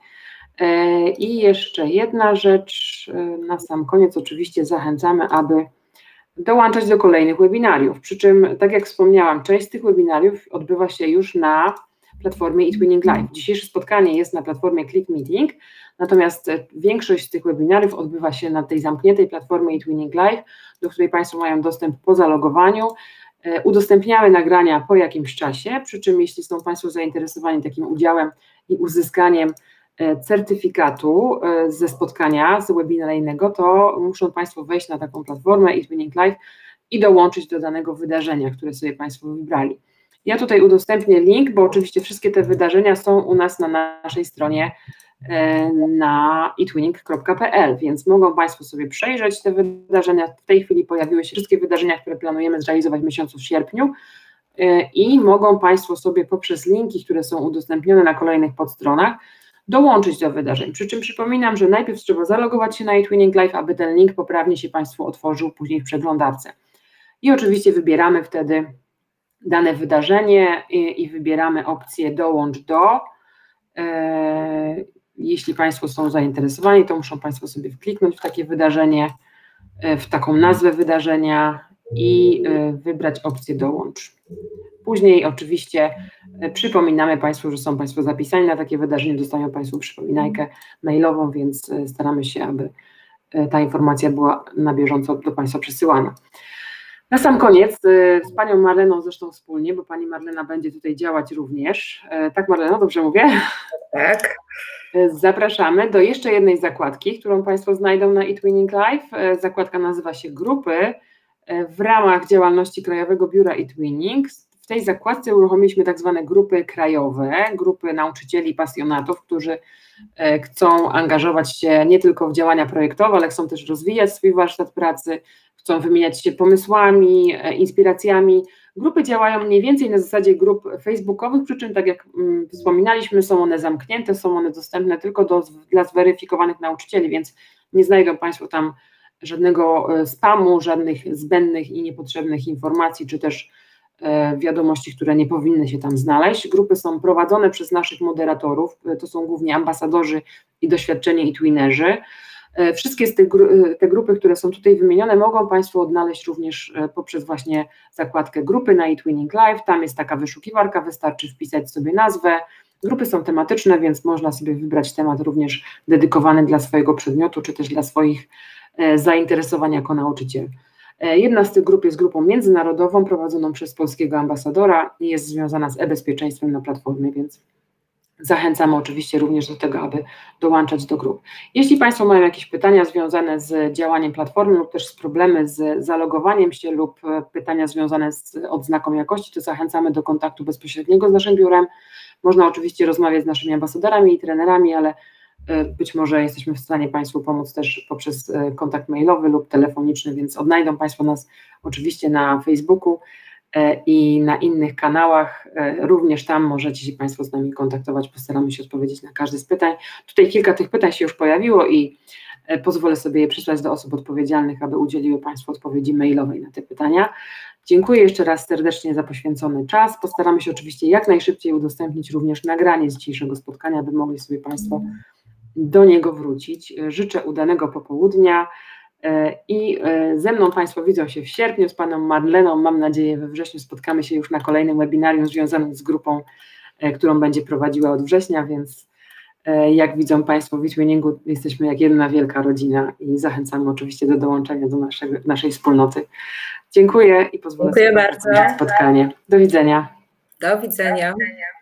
Speaker 1: I jeszcze jedna rzecz na sam koniec, oczywiście zachęcamy, aby dołączać do kolejnych webinariów, przy czym, tak jak wspomniałam, część z tych webinariów odbywa się już na platformie eTwinning Live. Dzisiejsze spotkanie jest na platformie Click Meeting, natomiast większość z tych webinariów odbywa się na tej zamkniętej platformie eTwinning Live, do której Państwo mają dostęp po zalogowaniu. Udostępniamy nagrania po jakimś czasie, przy czym jeśli są Państwo zainteresowani takim udziałem i uzyskaniem certyfikatu ze spotkania, z webinaryjnego, to muszą Państwo wejść na taką platformę eTwinning Live i dołączyć do danego wydarzenia, które sobie Państwo wybrali. Ja tutaj udostępnię link, bo oczywiście wszystkie te wydarzenia są u nas na naszej stronie na eTwinning.pl, więc mogą Państwo sobie przejrzeć te wydarzenia. W tej chwili pojawiły się wszystkie wydarzenia, które planujemy zrealizować w miesiącu sierpniu i mogą Państwo sobie poprzez linki, które są udostępnione na kolejnych podstronach, dołączyć do wydarzeń. Przy czym przypominam, że najpierw trzeba zalogować się na eTwinning Live, aby ten link poprawnie się Państwu otworzył później w przeglądarce. I oczywiście wybieramy wtedy dane wydarzenie i wybieramy opcję dołącz do. Jeśli Państwo są zainteresowani, to muszą Państwo sobie wkliknąć w takie wydarzenie, w taką nazwę wydarzenia i wybrać opcję dołącz. Później oczywiście przypominamy Państwu, że są Państwo zapisani na takie wydarzenie, dostają Państwo przypominajkę mailową, więc staramy się, aby ta informacja była na bieżąco do Państwa przesyłana. Na sam koniec, z Panią Marleną zresztą wspólnie, bo Pani Marlena będzie tutaj działać również. Tak, Marleno, dobrze mówię?
Speaker 2: Tak.
Speaker 1: Zapraszamy do jeszcze jednej zakładki, którą Państwo znajdą na eTwinning Live. Zakładka nazywa się Grupy. W ramach działalności Krajowego Biura eTwinning w tej zakładce uruchomiliśmy tak zwane grupy krajowe, grupy nauczycieli, pasjonatów, którzy chcą angażować się nie tylko w działania projektowe, ale chcą też rozwijać swój warsztat pracy, chcą wymieniać się pomysłami, inspiracjami. Grupy działają mniej więcej na zasadzie grup facebookowych, przy czym, tak jak wspominaliśmy, są one zamknięte, są one dostępne tylko dla zweryfikowanych nauczycieli, więc nie znajdą Państwo tam żadnego spamu, żadnych zbędnych i niepotrzebnych informacji, czy też wiadomości, które nie powinny się tam znaleźć. Grupy są prowadzone przez naszych moderatorów, to są głównie ambasadorzy i doświadczeni eTwinnerzy. Wszystkie te grupy, które są tutaj wymienione, mogą Państwo odnaleźć również poprzez właśnie zakładkę grupy na eTwinning Live. Tam jest taka wyszukiwarka, wystarczy wpisać sobie nazwę. Grupy są tematyczne, więc można sobie wybrać temat również dedykowany dla swojego przedmiotu, czy też dla swoich zainteresowań jako nauczyciel. Jedna z tych grup jest grupą międzynarodową prowadzoną przez polskiego ambasadora i jest związana z e-bezpieczeństwem na platformie, więc zachęcamy oczywiście również do tego, aby dołączać do grup. Jeśli Państwo mają jakieś pytania związane z działaniem platformy lub też problemy z zalogowaniem się lub pytania związane z odznaką jakości, to zachęcamy do kontaktu bezpośredniego z naszym biurem. Można oczywiście rozmawiać z naszymi ambasadorami i trenerami, ale być może jesteśmy w stanie Państwu pomóc też poprzez kontakt mailowy lub telefoniczny, więc odnajdą Państwo nas oczywiście na Facebooku i na innych kanałach, również tam możecie się Państwo z nami kontaktować, postaramy się odpowiedzieć na każde z pytań. Tutaj kilka tych pytań się już pojawiło i pozwolę sobie je przysłać do osób odpowiedzialnych, aby udzieliły Państwu odpowiedzi mailowej na te pytania. Dziękuję jeszcze raz serdecznie za poświęcony czas. Postaramy się oczywiście jak najszybciej udostępnić również nagranie z dzisiejszego spotkania, aby mogli sobie Państwo do niego wrócić. Życzę udanego popołudnia i ze mną Państwo widzą się w sierpniu, z Panią Madleną, mam nadzieję we wrześniu spotkamy się już na kolejnym webinarium związanym z grupą, którą będzie prowadziła od września, więc jak widzą Państwo w eTwinningu jesteśmy jak jedna wielka rodzina i zachęcamy oczywiście do dołączenia do naszej wspólnoty. Dziękuję i pozwolę
Speaker 2: sobie bardzo
Speaker 1: na spotkanie. Do widzenia.
Speaker 2: Do widzenia.